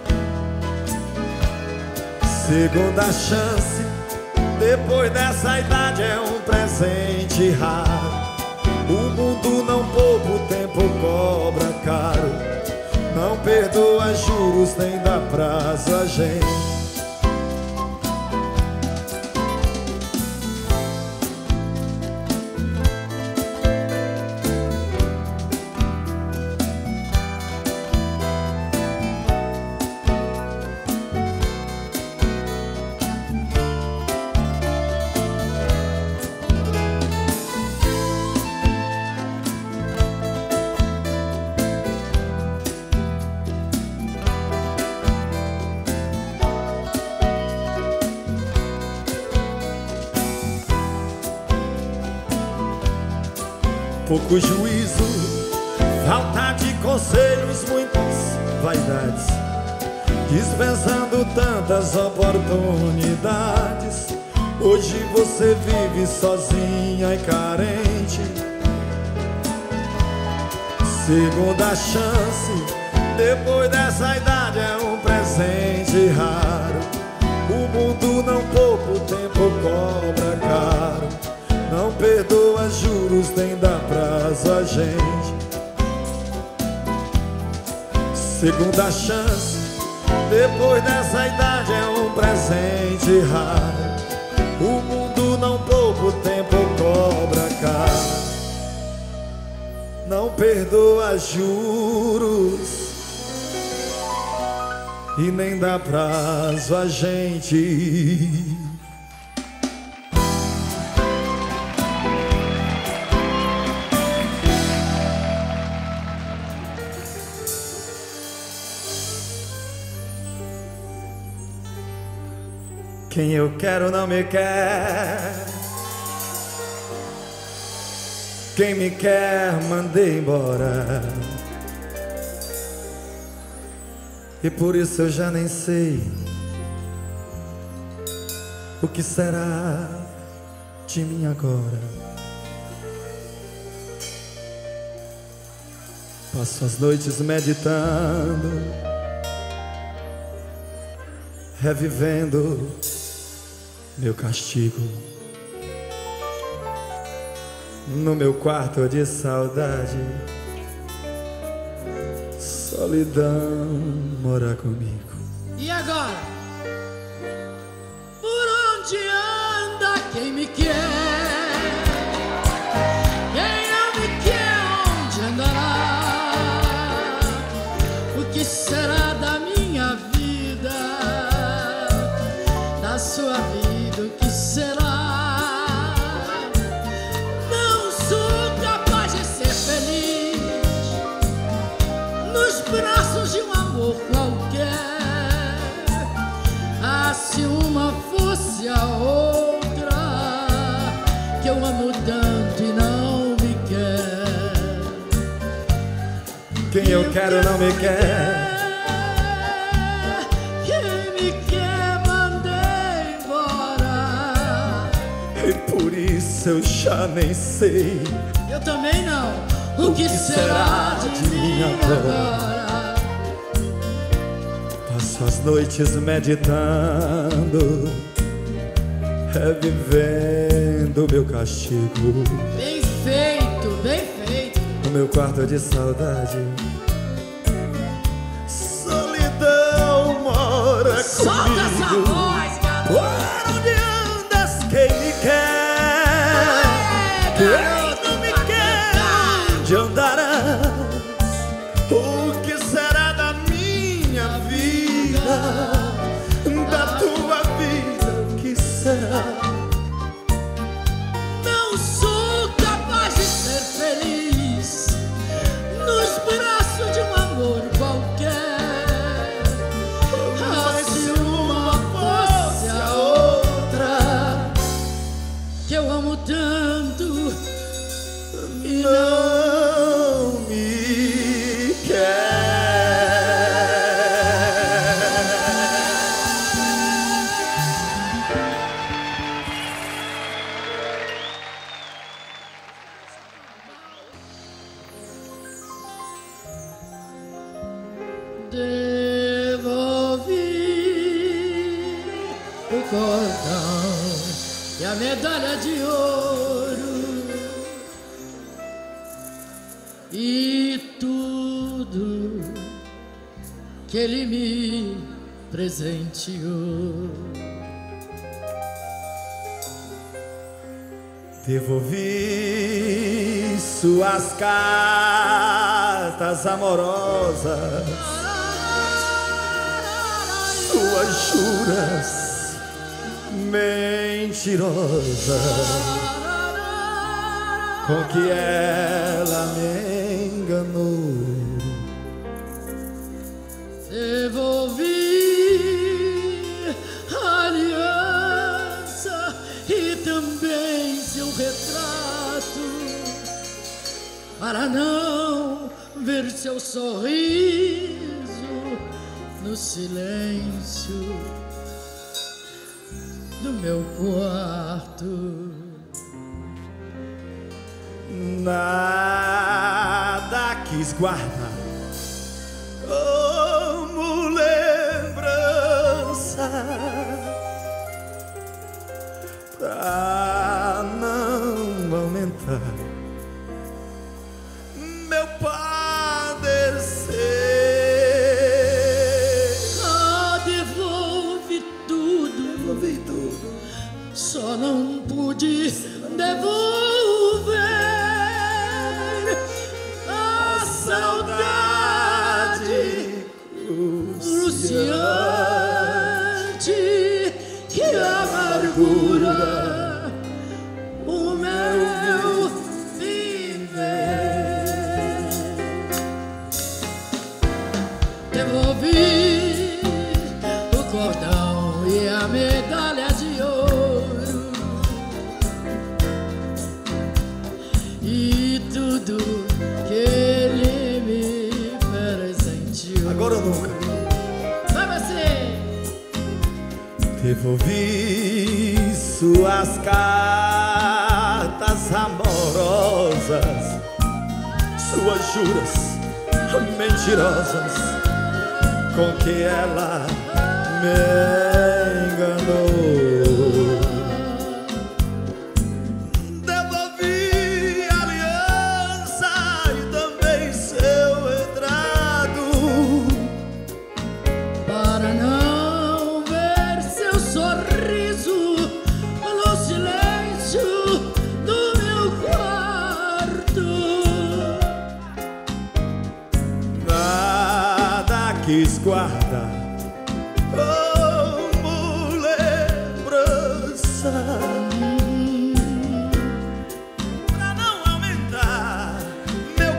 Segunda chance, depois dessa idade, é um presente raro. O mundo não poupa, o tempo cobra caro. Não perdoa juros, nem dá prazo a gente. Pouco juízo, falta de conselhos, muitas vaidades, dispensando tantas oportunidades. Hoje você vive sozinha e carente. Segunda chance, depois dessa idade, é um presente raro. O mundo não poupa, o tempo cobra caro. Não perdoa juros, nem dá prazo a gente. Segunda chance, depois dessa idade, é um presente raro. O mundo não poupa, o tempo cobra caro. Não perdoa juros e nem dá prazo a gente. Quem eu quero não me quer, quem me quer mandei embora, e por isso eu já nem sei o que será de mim agora. Passo as noites meditando, revivendo meu castigo. No meu quarto de saudade, solidão mora comigo. E agora? Por onde anda quem me quer? Quem não me quer, onde andará? O que será da minha vida, da sua vida? O que será? Quem eu quero não me quer. Quem me quer mandei embora. E por isso eu já nem sei. Eu também não. O, o que, que será de mim agora? Passo as noites meditando, revivendo meu castigo. Bem feito, bem feito. No meu quarto de saudade, solidão mora Solta comigo. essa voz, garoto. Por onde andas, quem me quer? Quem não me quer, onde andarás? O que será da minha vida? Da tua vida, o que será? Não sou capaz de ser feliz nos braços de um amor qualquer. Mas se uma fosse a outra, Que eu amo tanto e não. não me quer. Devolvi o cordão e a medalha de ouro e tudo que ele me presenteou. Devolvi suas cartas amorosas, suas juras mentirosas, com que ela me enganou. Devolvi a aliança e também seu retrato, para não ver seu sorriso no silêncio do meu quarto. Nada quis guardar como lembrança, pra não aumentar meu padecer. Ah, devolvi tudo, Devolvi tudo, só não pude devolver a saudade cruciante que amargura o meu viver. Devolvi o cordão e a medalha de ouro e tudo que ele me presenteou. agora ou nunca. Vai você! Devolvi suas cartas amorosas, suas juras mentirosas, com que ela me enganou. Devolvi a aliança e também seu retrato, Para não ver seu sorriso no silêncio do meu quarto. nada quis guardar como lembrança, pra não aumentar meu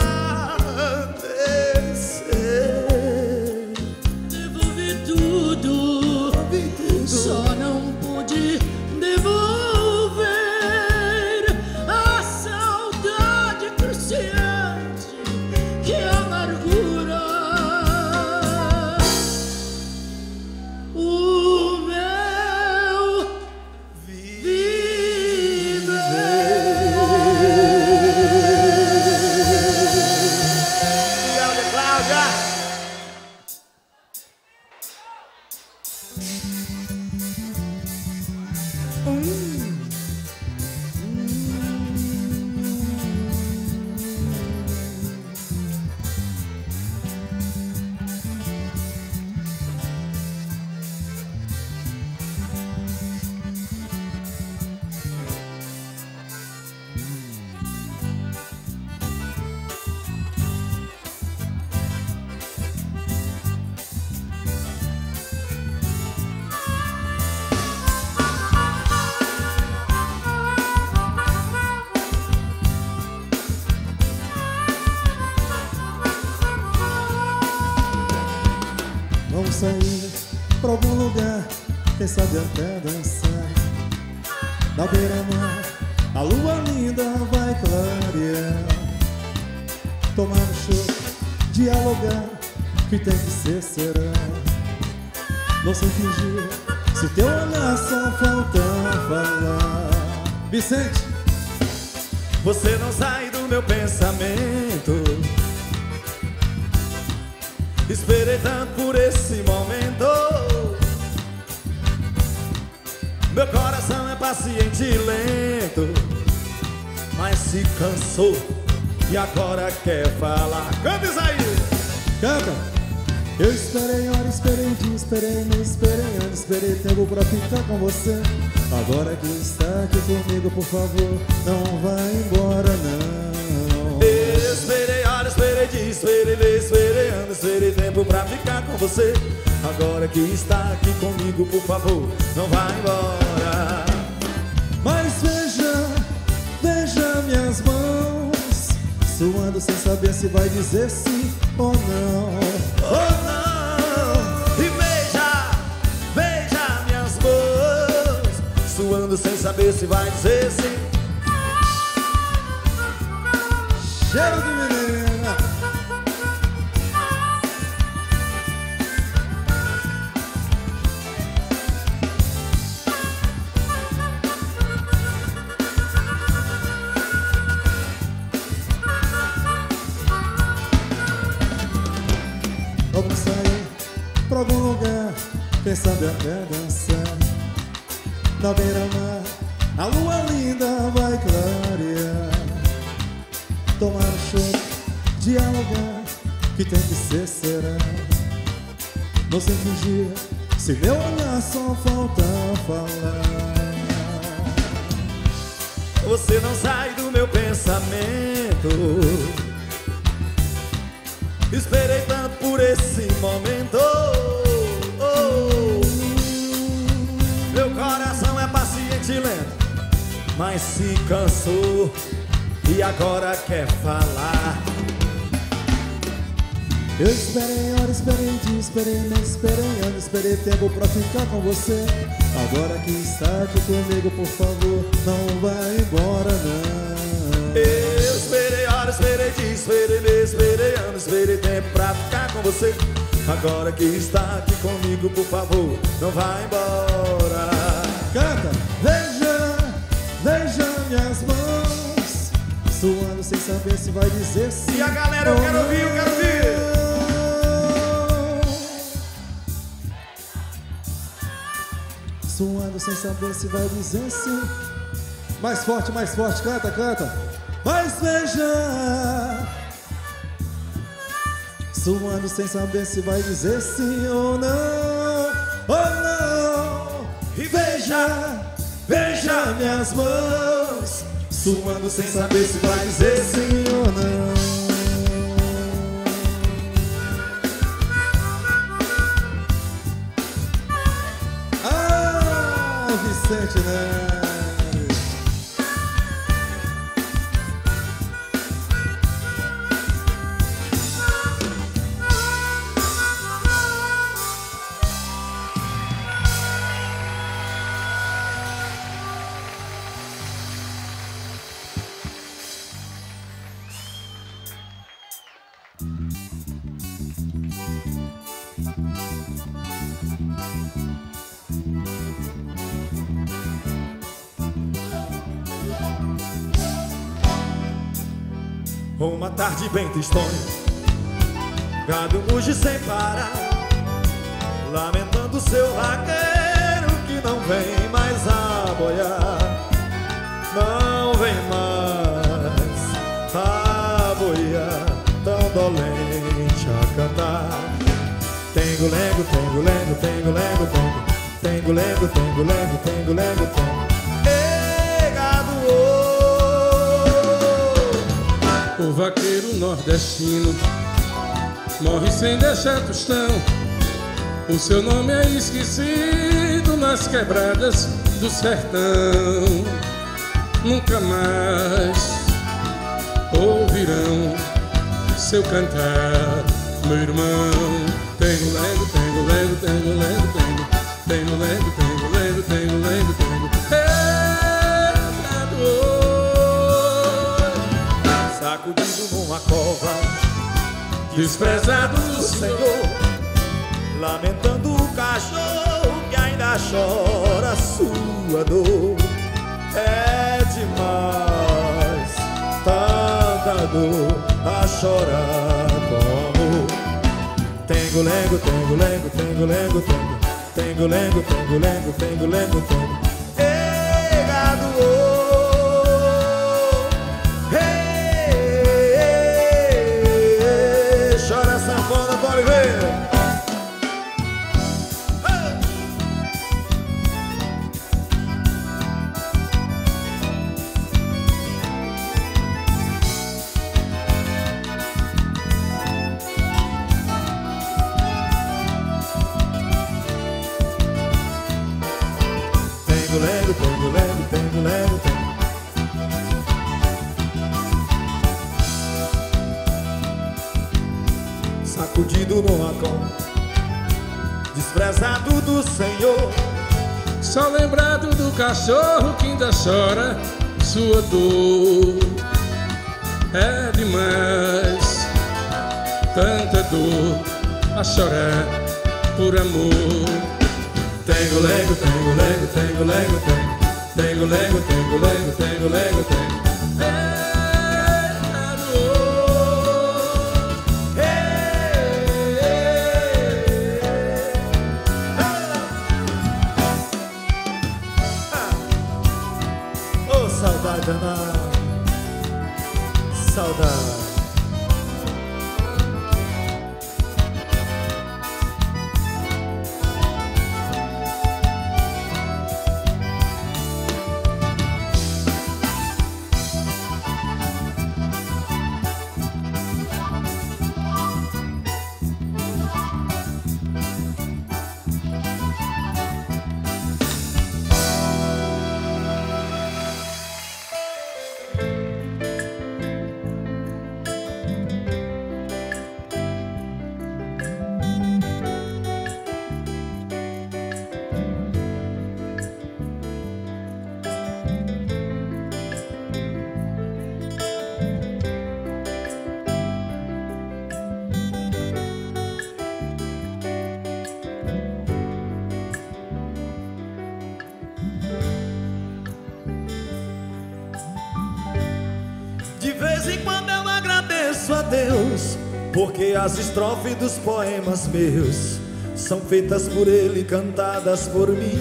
padecer. Devolvi tudo, só não pude devolver a saudade cruciante que amargura sair pra algum lugar, quem sabe até dançar. Na beira-mar, a lua linda vai clarear. Tomar um chopp, dialogar, que tem que ser será. Não sei fingir, se teu olhar só falta falar. Vicente, você não sai do meu pensamento. Esperei tanto por esse momento. Meu coração é paciente e lento, mas se cansou e agora quer falar. Canta isso aí! canta! Eu esperei hora, esperei dia, esperei mês, esperei ano, esperei tempo pra ficar com você. Agora que está aqui comigo, por favor, não vai embora não. Eu esperei hora, esperei dia, esperei mês, esperei ano, esperei tempo pra ficar com você. Agora que está aqui comigo, por favor, não vai embora. Mas veja, veja minhas mãos, suando sem saber se vai dizer sim ou não. Oh não! E veja, veja minhas mãos, suando sem saber se vai dizer sim. Cheiro de menina. Vamos sair pra algum lugar, quem sabe até dançar. Na beira-mar, a lua linda vai clarear. Tomar um chopp, dialogar, que tem que ser será. Não sei fingir, se meu olhar só falta falar. Você não sai do meu pensamento. Esperei tanto por esse momento. Oh, meu coração é paciente e lento, mas se cansou e agora quer falar. Eu esperei hora, esperei dia, esperei mês, esperei ano, esperei tempo pra ficar com você. Agora que está aqui comigo, por favor, não vai embora não. Eu esperei hora, esperei dia, esperei mês, esperei ano, esperei tempo pra ficar com você. Agora que está aqui comigo, por favor, não vai embora. Canta! Veja, veja minhas mãos, suando sem saber se vai dizer sim. E a galera, eu quero ouvir, eu quero ouvir. Suando sem saber se vai dizer sim. Mais forte, mais forte, canta, canta. Mas veja, suando sem saber se vai dizer sim ou não. Oh não. E veja, Veja minhas mãos, suando sem saber se vai dizer sim ou não. Ah, Vicente Neves. Uma tarde bem tristonha, gado muge sem parar, lamentando seu vaqueiro que não vem mais a boiar. Não vem mais a boiar, tão dolente a cantar. Tengo, lengo, tengo, lengo, tengo, lengo, tengo, tengo, lengo, tengo, lengo, tengo, lengo, tengo. Ei, gado, oh. O vaqueiro nordestino morre sem deixar tostão. O seu nome é esquecido nas quebradas do sertão. Nunca mais ouvirão seu cantar, meu irmão. Tengo lendo, tengo lendo, tengo lendo, tengo. Tengo lendo, tengo lendo, tengo lendo, tengo. Sacudido numa cova, Desprezado do Senhor, lamentando o cachorro que ainda chora sua dor. É demais, tanta dor a chorar com amor. Tengo lengo, tengo lengo, tengo lengo, tengo. Tengo lengo, tengo lengo, tengo lengo, tengo. Ei, gado, oh, ei, ei, ei, chora sanfona do Oliveira. Tengo lengo, tengo lengo, tengo lengo, tengo. Sacudido no racão, desprezado do Senhor. só lembrado do cachorro que ainda chora sua dor. É demais, tanta dor a chorar por amor. Tengo lengo, tengo lengo, tengo lengo, tengo. Tengo lengo, tengo lengo, tengo lengo, tengo. Oh, saudade danada, saudade. De vez em quando eu agradeço a Deus, porque as estrofes dos poemas meus são feitas por Ele, cantadas por mim.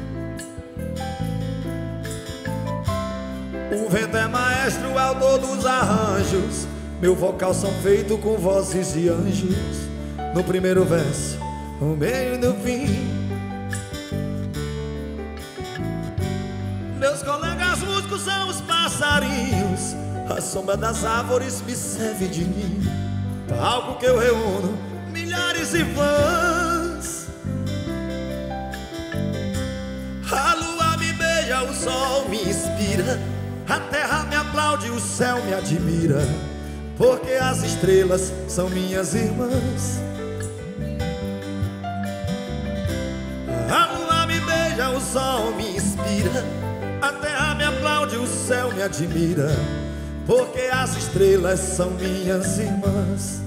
O vento é maestro, é autor dos arranjos. Meu vocal são feitos com vozes de anjos. No primeiro verso, no meio e no fim. Meus colegas músicos são os passarinhos. A sombra das árvores me serve de ninho, palco que eu reúno milhares de fãs. A lua me beija, o sol me inspira, a terra me aplaude, o céu me admira, porque as estrelas são minhas irmãs. A lua me beija, o sol me inspira, a terra me aplaude, o céu me admira, porque as estrelas são minhas irmãs.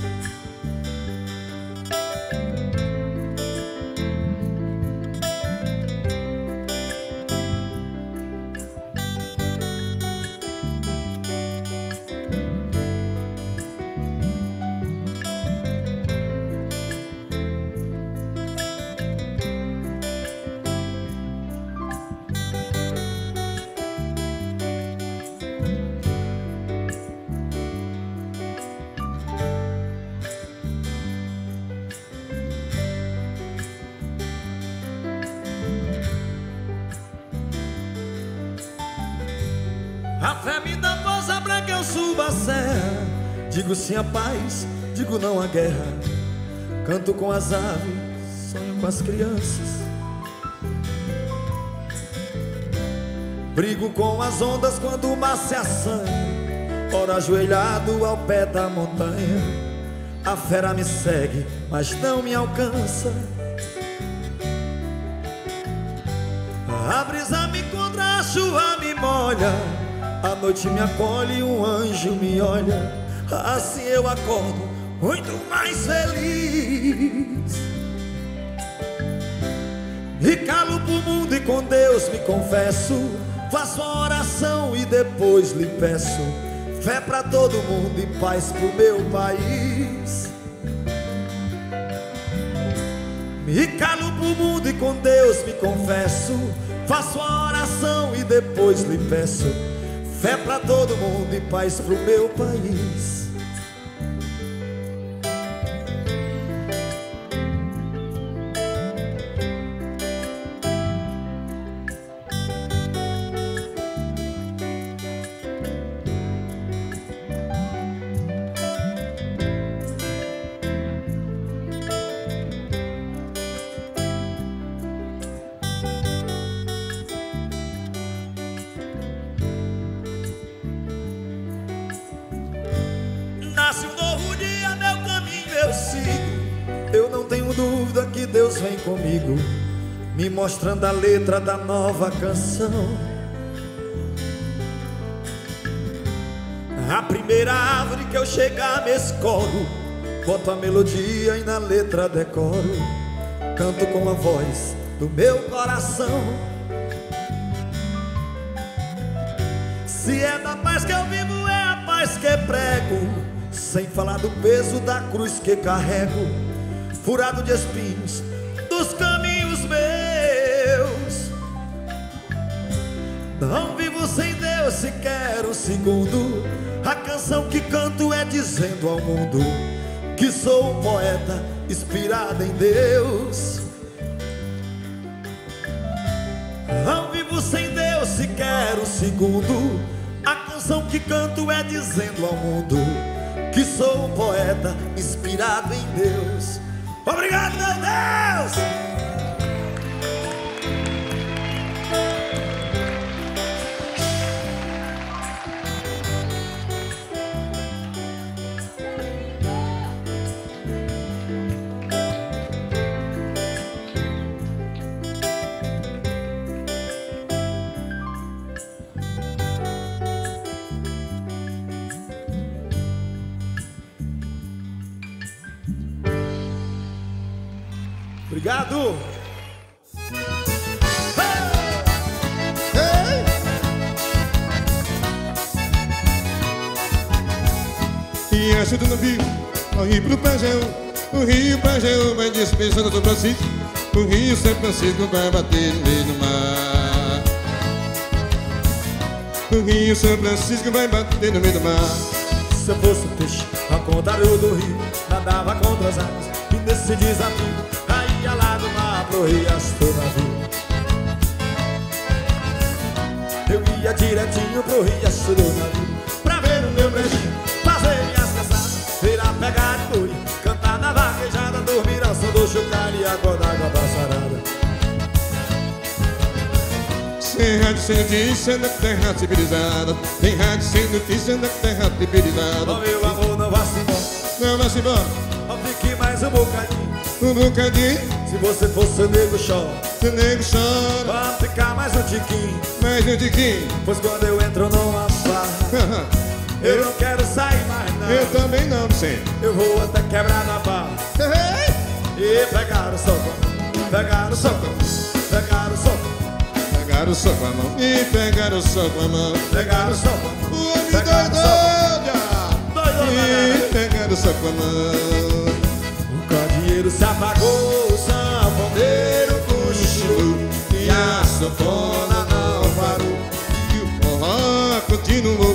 A fé me dá força pra que eu suba a serra. Digo sim à paz, digo não à guerra. Canto com as aves, sonho com as crianças. Brigo com as ondas quando o mar se assanha. Ora ajoelhado ao pé da montanha, A fera me segue, mas não me alcança. A brisa me encontra, a chuva me molha. A noite me acolhe e um anjo me olha. Assim eu acordo muito mais feliz. Me calo pro mundo e com Deus me confesso. Faço a oração e depois lhe peço fé pra todo mundo e paz pro meu país. Me calo pro mundo e com Deus me confesso. Faço a oração e depois lhe peço fé pra todo mundo e paz pro meu país. Eu não tenho dúvida que Deus vem comigo, me mostrando a letra da nova canção. A primeira árvore que eu chegar me escoro, boto a melodia e na letra decoro. Canto com a voz do meu coração. Se é da paz que eu vivo, é a paz que prego, sem falar do peso da cruz que carrego, furado de espinhos dos caminhos meus. Não vivo sem Deus sequer um segundo. A canção que canto é dizendo ao mundo que sou um poeta inspirado em Deus. Não vivo sem Deus sequer um segundo. A canção que canto é dizendo ao mundo que sou um poeta inspirado em Deus. Obrigado, meu Deus! Obrigado! Hey! E essa do navio, ao rio pro Pajéu, o rio Pajéu vai despejando do Francisco, o rio São Francisco vai bater no meio do mar. O rio São Francisco vai bater no meio do mar. Se eu fosse um peixe, ao contrário do rio, nadava contra as águas, e nesse desafio caía lá do mar pro riacho do navio. Eu ia direitinho pro riacho do navio, pra ver o meu beijinho, fazer minhas cansadas, virar, pegar e fluir, cantar na vaquejada, dormir ao som do chocalho e acordar com a passarada. Sem rádio, sem notícia na terra civilizada, tem rádio sem notícia na terra civilizada. Oh, meu amor, não vá-se embora, não vá-se embora, oh, fique mais um bocadinho, um bocadinho. Se você fosse nego chora, se nego chora, vamos ficar mais um tiquinho, mais um tiquinho. Pois quando eu entro numa barra, eu não quero sair mais não. Eu também não, sim. Eu vou até quebrar na barra e pegar o soco, pegar o soco, pegar o soco, pegar o soco a mão e pegar o soco a mão, pegar o soco, o homem doido, doido, e pegar o soco a mão. O candeeiro se apagou, o sanfoneiro cochilou e a sanfona não parou e o forró continuou.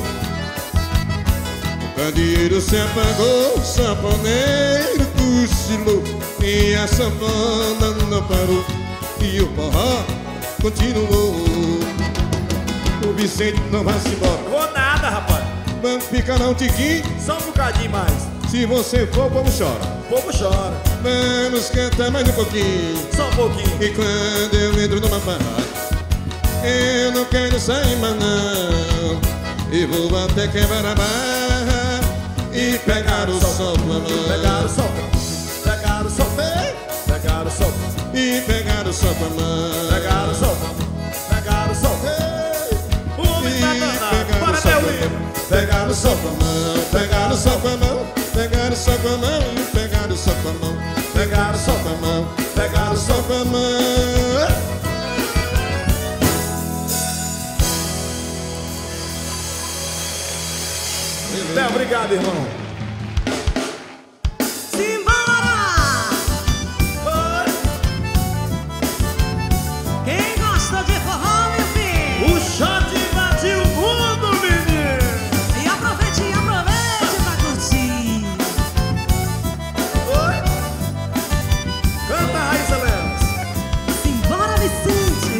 O candeeiro se apagou, o sanfoneiro cochilou e a sanfona não parou e o forró continuou. O Vicente não vai se embora. Vou nada, rapaz. Vamos ficar lá um tiquinho, só um bocadinho mais. Se você for, o povo chora. O povo chora. Vamos cantar mais um pouquinho, só um pouquinho. E quando eu entro numa barra, eu não quero sair mais não. E vou até quebrar a barra e pegar o sol com a mão. Pegar o sol, pegar o sol, pegar o sol, E pegar o sol com a mão. pegar o sol, pegar o sol. O homem tá danado, para meu livro. Pegar o sol com a mão, pegar o sol com a mão, pegar o sol com a mão e pegar o sol com a mão, Pegar o sol, com a mão, pegar o sol, sol com a mão. Bem, obrigado, irmão. Simbora! Quem gosta de forró, meu filho? O shot invadiu o mundo, menino. E aproveite, aproveite pra curtir. Oi? Canta, Raíssa Lemos. Simbora, Vicente!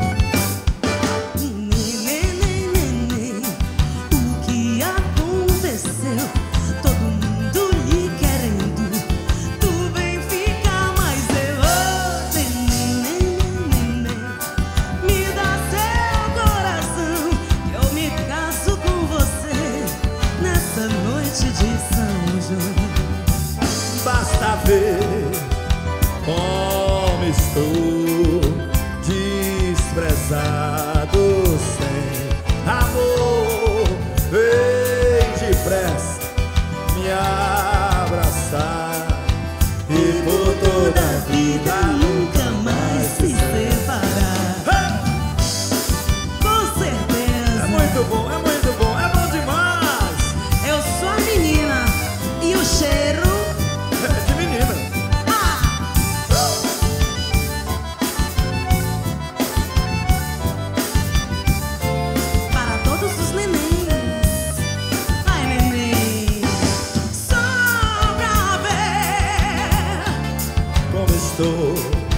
Nenê, nenê, nenê, o que aconteceu? Todo mundo lhe querendo. Tu vem ficar mais eu. Oh, nenê, nenê, me dá seu coração, que eu me caso com você nessa noite de São João. Basta ver como estou desprezado sem amor. Vem depressa me abraçar e por toda a vida Nunca mais se separar. Com certeza. É muito bom, é muito bom, é bom demais. Eu sou a menina e o cheiro. É de menina. Ah! Para todos os nenéns. Vai, neném. Só pra ver Como estou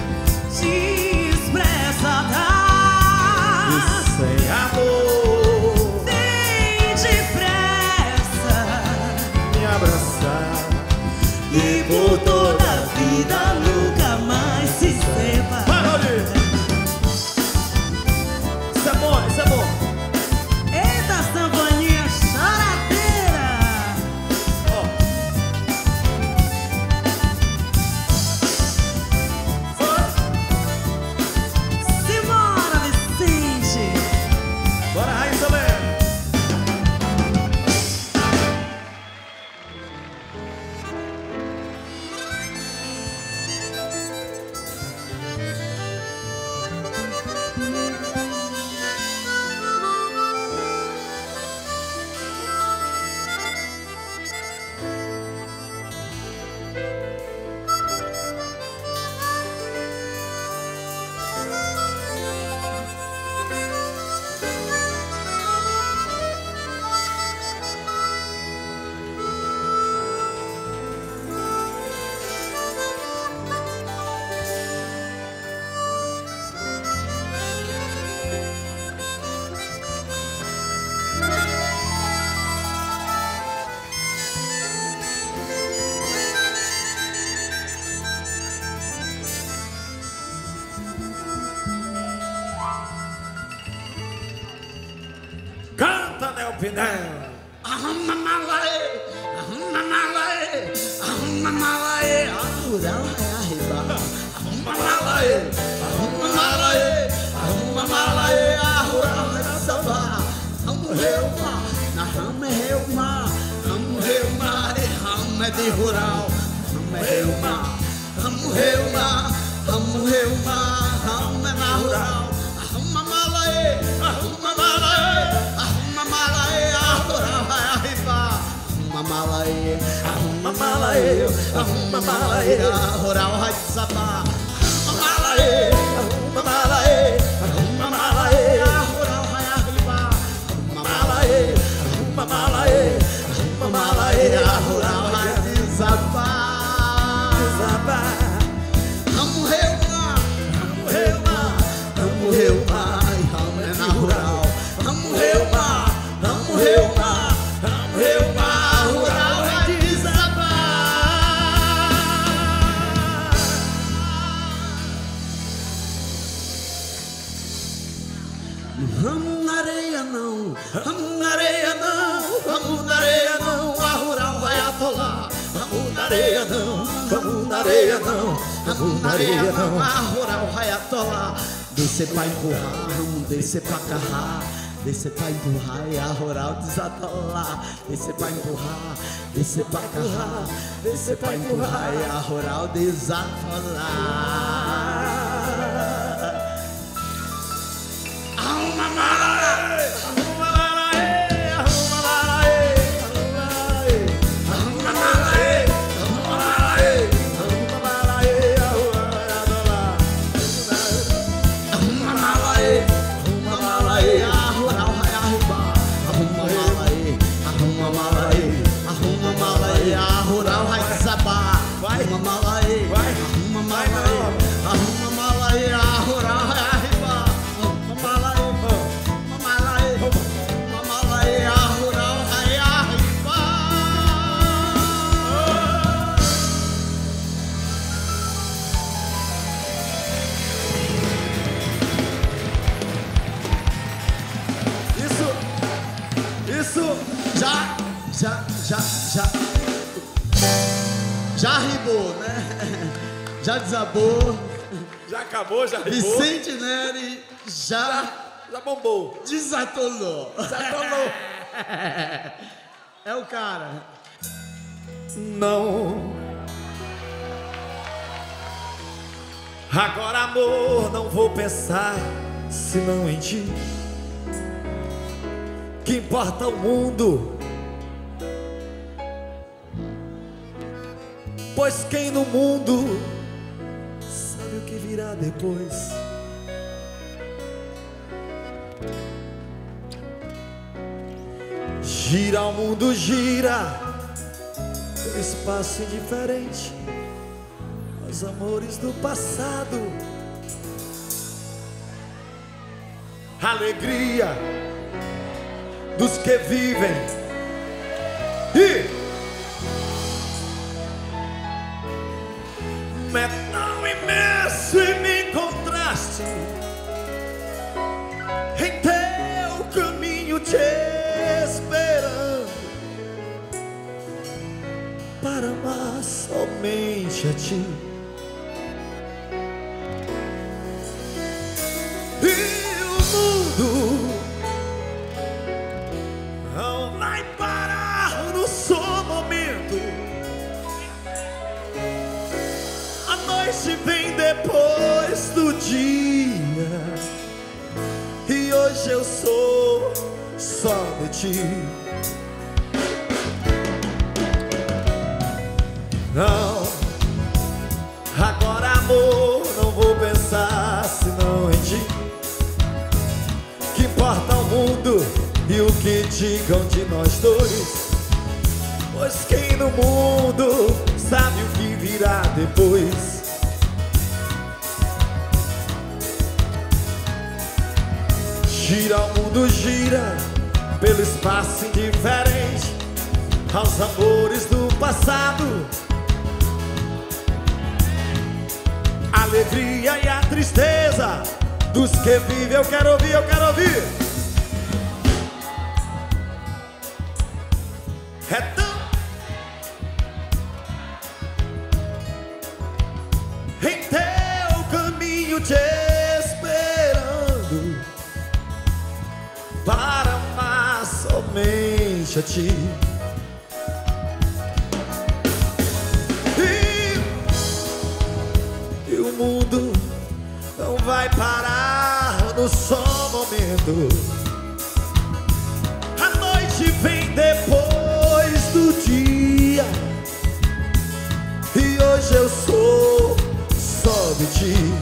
desprezada. e sem amor. Vem depressa Me abraçar e por toda a vida nunca mais se separar. Vai, Raul! Isso é bom, isso é bom. Eita, sanfoninha choradeira. Ó. Foi. Simbora, Vicente. Bora, Raíssa Lemos. Canta, Nel Pinel. Arruma malaê, arruma malaê, arruma malaê, arruma malaê, arruma malaê, arruma malaê, arruma sabá, arruma reuma, na rama é reuma, rama reuma, rama é de rural, rama é reuma, rama reuma, rama reuma, rama é na rural, arruma malaê, arruma malaê, arruma malaê, arruma vai arribar, arruma malaê, arruma malaê, arruma malaê, rural vai desabar, arruma malaê, arruma malaê, arruma malaê, rural vai arribar, arruma malaê, arruma malaê, arruma malaê, rural vai desabar, desabar. Ramo reuma, ramo reuma, ramo reuma, e ramo é na rural. Ramo reuma, ramo reuma, ramo reuma, rural vai desabar. Ramo na areia não, ramo na areia não, ramo na areia não, a rural vai atolar. Vamos na areia não, vamos na areia não, vamos na areia não. A rural vai atolar. Descer pra empurrar, vamos descer pra carrar. Descer pra empurrar e a rural desatolar. Descer pra empurrar, descer pra carrar. Descer pra empurrar e a rural desatolar. Arruma mala, arruma mala, arruma mala, arruma mala, arruma mala, arruma mala, arruma mala, arruma mala, a rural vai arribar. Arruma mala aí, arruma mala aí, arruma mala aí, a rural vai desabar. Arruma mala aí, arruma mala aí, arruma mala aí, a rural vai arribar. Arruma mala aí, arruma mala aí, arruma mala aí, a rural vai arribar. Isso, isso. Já, já, já, já. Já arribou, né? Já desabou. Já acabou, já rimou. Vicente Neri já Já bombou. desatolou. Desatolou. É o cara. Não. Agora, amor, não vou pensar senão em ti. Que importa o mundo, pois quem no mundo sabe o que virá depois. Gira o mundo, gira pelo espaço indiferente, os amores do passado, alegria dos que vivem e é tão imenso e me encontraste em teu caminho te esperando para amar somente a ti. E o mundo não vai parar no só momento. A noite vem depois do dia e hoje eu sou só de ti. Não, agora amor, não vou pensar senão em ti. Que importa o mundo e o que digam de nós dois, pois quem no mundo sabe o que virá depois. Gira o mundo, gira pelo espaço indiferente, aos amores do passado, alegria e a tristeza dos que vivem. Eu quero ouvir, eu quero ouvir. É tão em teu caminho te esperando para amar somente a ti. E, e o mundo não vai parar no só momento. A noite vem depois do dia e hoje eu sou só de ti.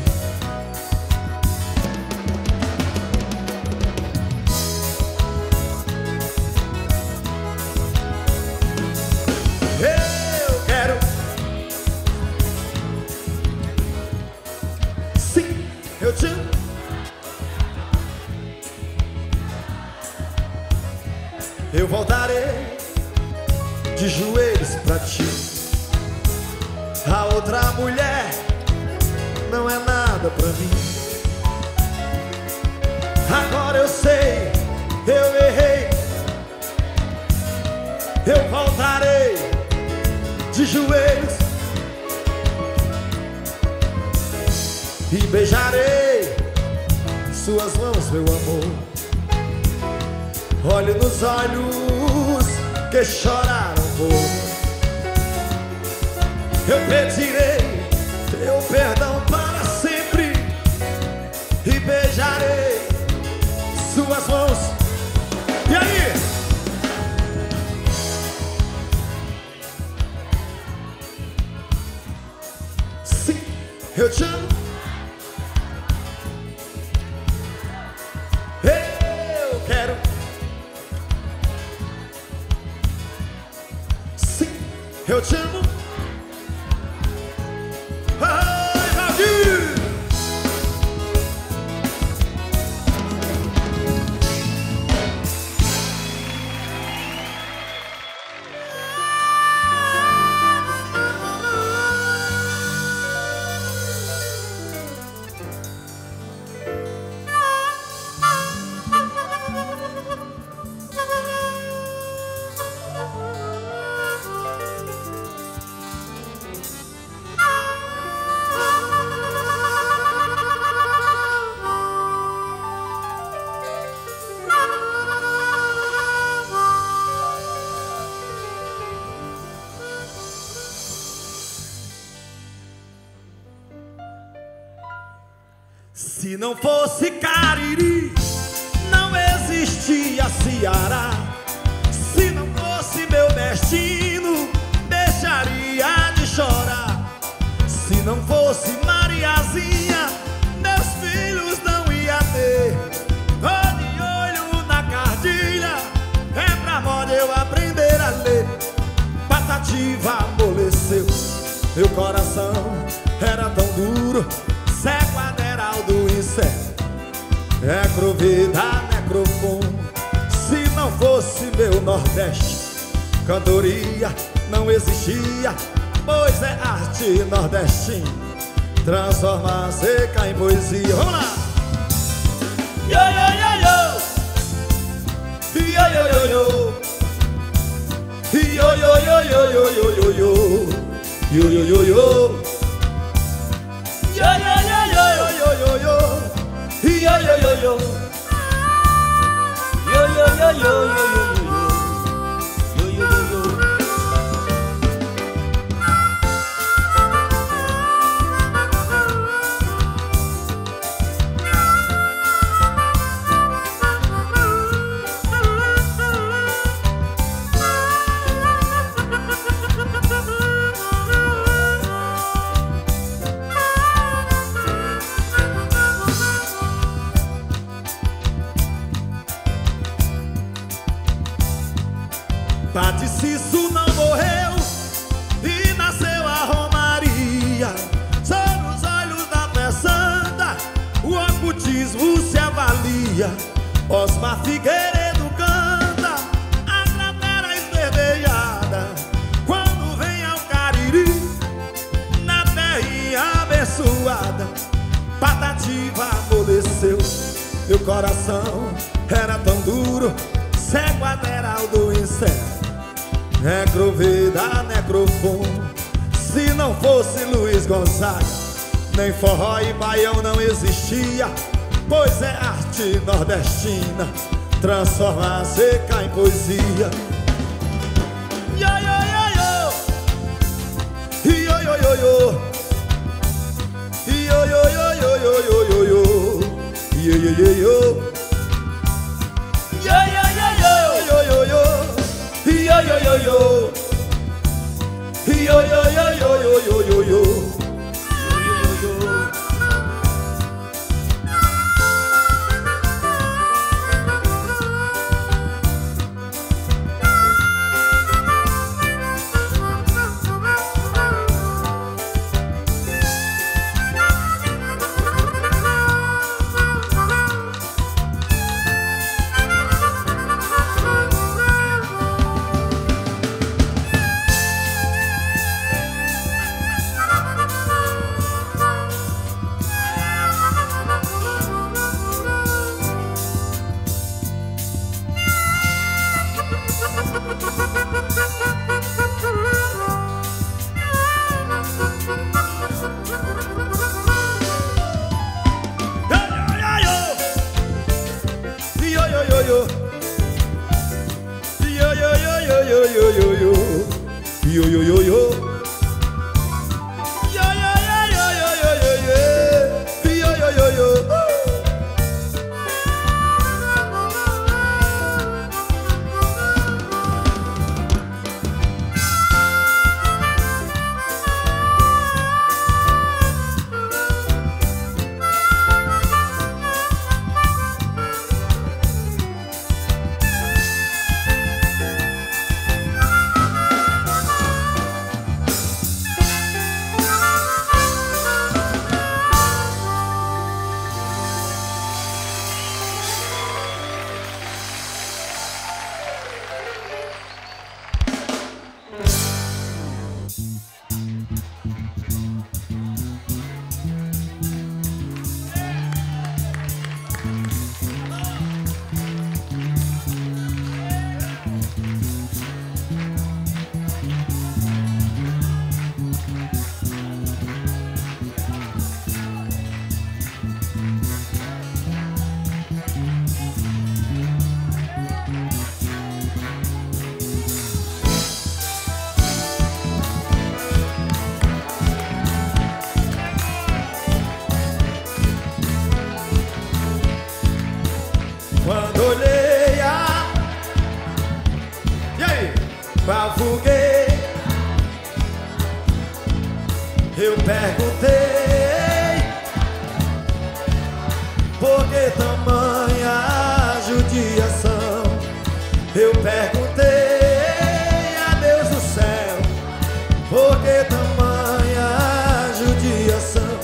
Eu quero, sim, eu te amo. Eu voltarei de joelhos pra ti. A outra mulher não é nada pra mim. Agora eu sei, eu errei. Eu voltarei de joelhos e beijarei suas mãos, meu amor. Olhe nos olhos que choraram por. Eu pedirei teu perdão para sempre e beijarei suas mãos. E aí? Sim, eu te amo. Eu quero. Sim, eu te amo. Ai, Valdir! Se não fosse Cariri, não existia Ceará. Se não fosse meu destino, deixaria de chorar. Se não fosse Mariazinha, meus filhos não ia ter. Tô de olho na cartilha, é pra moda eu aprender a ler. Patativa amoleceu, meu coração era tão duro. Cego Aderaldo incerto, necrovida, necrofon. Se não fosse meu Nordeste, cantoria não existia, pois é arte nordestina, transforma a seca em poesia. Vamos lá! Yo, yo, yo, yo. Yo, yo, yo, yo. Yo, yo, yo, yo, yo, yo, yo, yo. Yo, yo, yo, yo. Yo, yo, yo, yo, yo, yo, yo. Yo, yo, yo, yo. Yo, yo, yo, yo, yo, yo, yo, yo, yo, yo, yo. Padre Cício não morreu e nasceu a Romaria. Sobre os olhos da fé santa o ocultismo se avalia. Osmar Figueiredo canta a cratera esverdeada quando vem ao Cariri, na terrinha abençoada. Patativa amoleceu, meu coração era tão duro. Cego Aderaldo incerto, necrovida, necrofon. Se não fosse Luiz Gonzaga, nem forró e baião não existia, pois é arte nordestina, transforma a seca em poesia. Yo, yo, yo, yo. Yo, yo, yo, yo. Yo, yo, yo, yo, yo, yo, yo, yo. Yo, yo, yo, yo. Yo, yo, yo, yo, yo, yo. Yo, yo, yo, yo. Yo, yo, yo, yo, yo, yo, yo, yo. Yo, yo, yo. Eu perguntei por que tamanha judiação. Eu perguntei a Deus do céu por que tamanha judiação.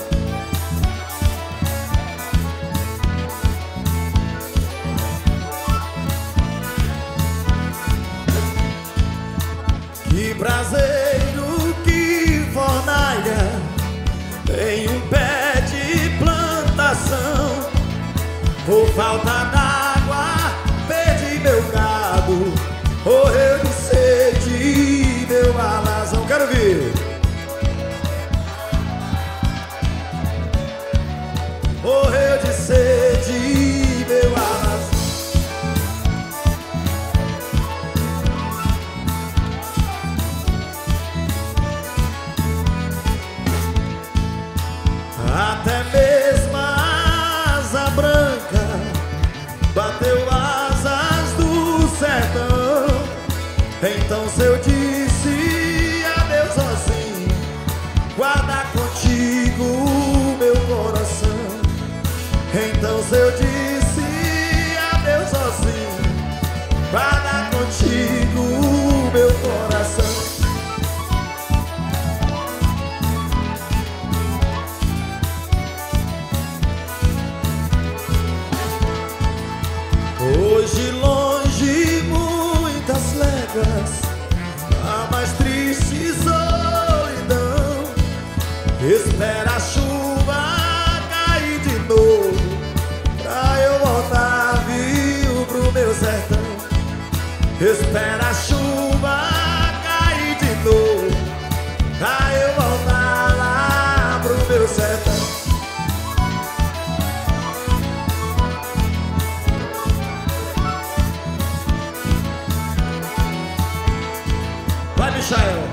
Que braseiro, que fornalha em um pé de plantação. Por falta d'água perdi meu gado, morreu de sede meu alazão. Quero ver. Morreu de sede meu alazão. Até mesmo a asa branca bateu asas do sertão. Então se eu disse adeus sozinho, guarda contigo meu coração. Então se eu disse adeus sozinho, guarda contigo meu coração. Hoje longe muitas léguas, a mais triste solidão. Espera a chuva cair de novo pra eu voltar vivo pro meu sertão. Espera a chuva cair de novo pra eu voltar lá pro meu sertão. Vai, Michael.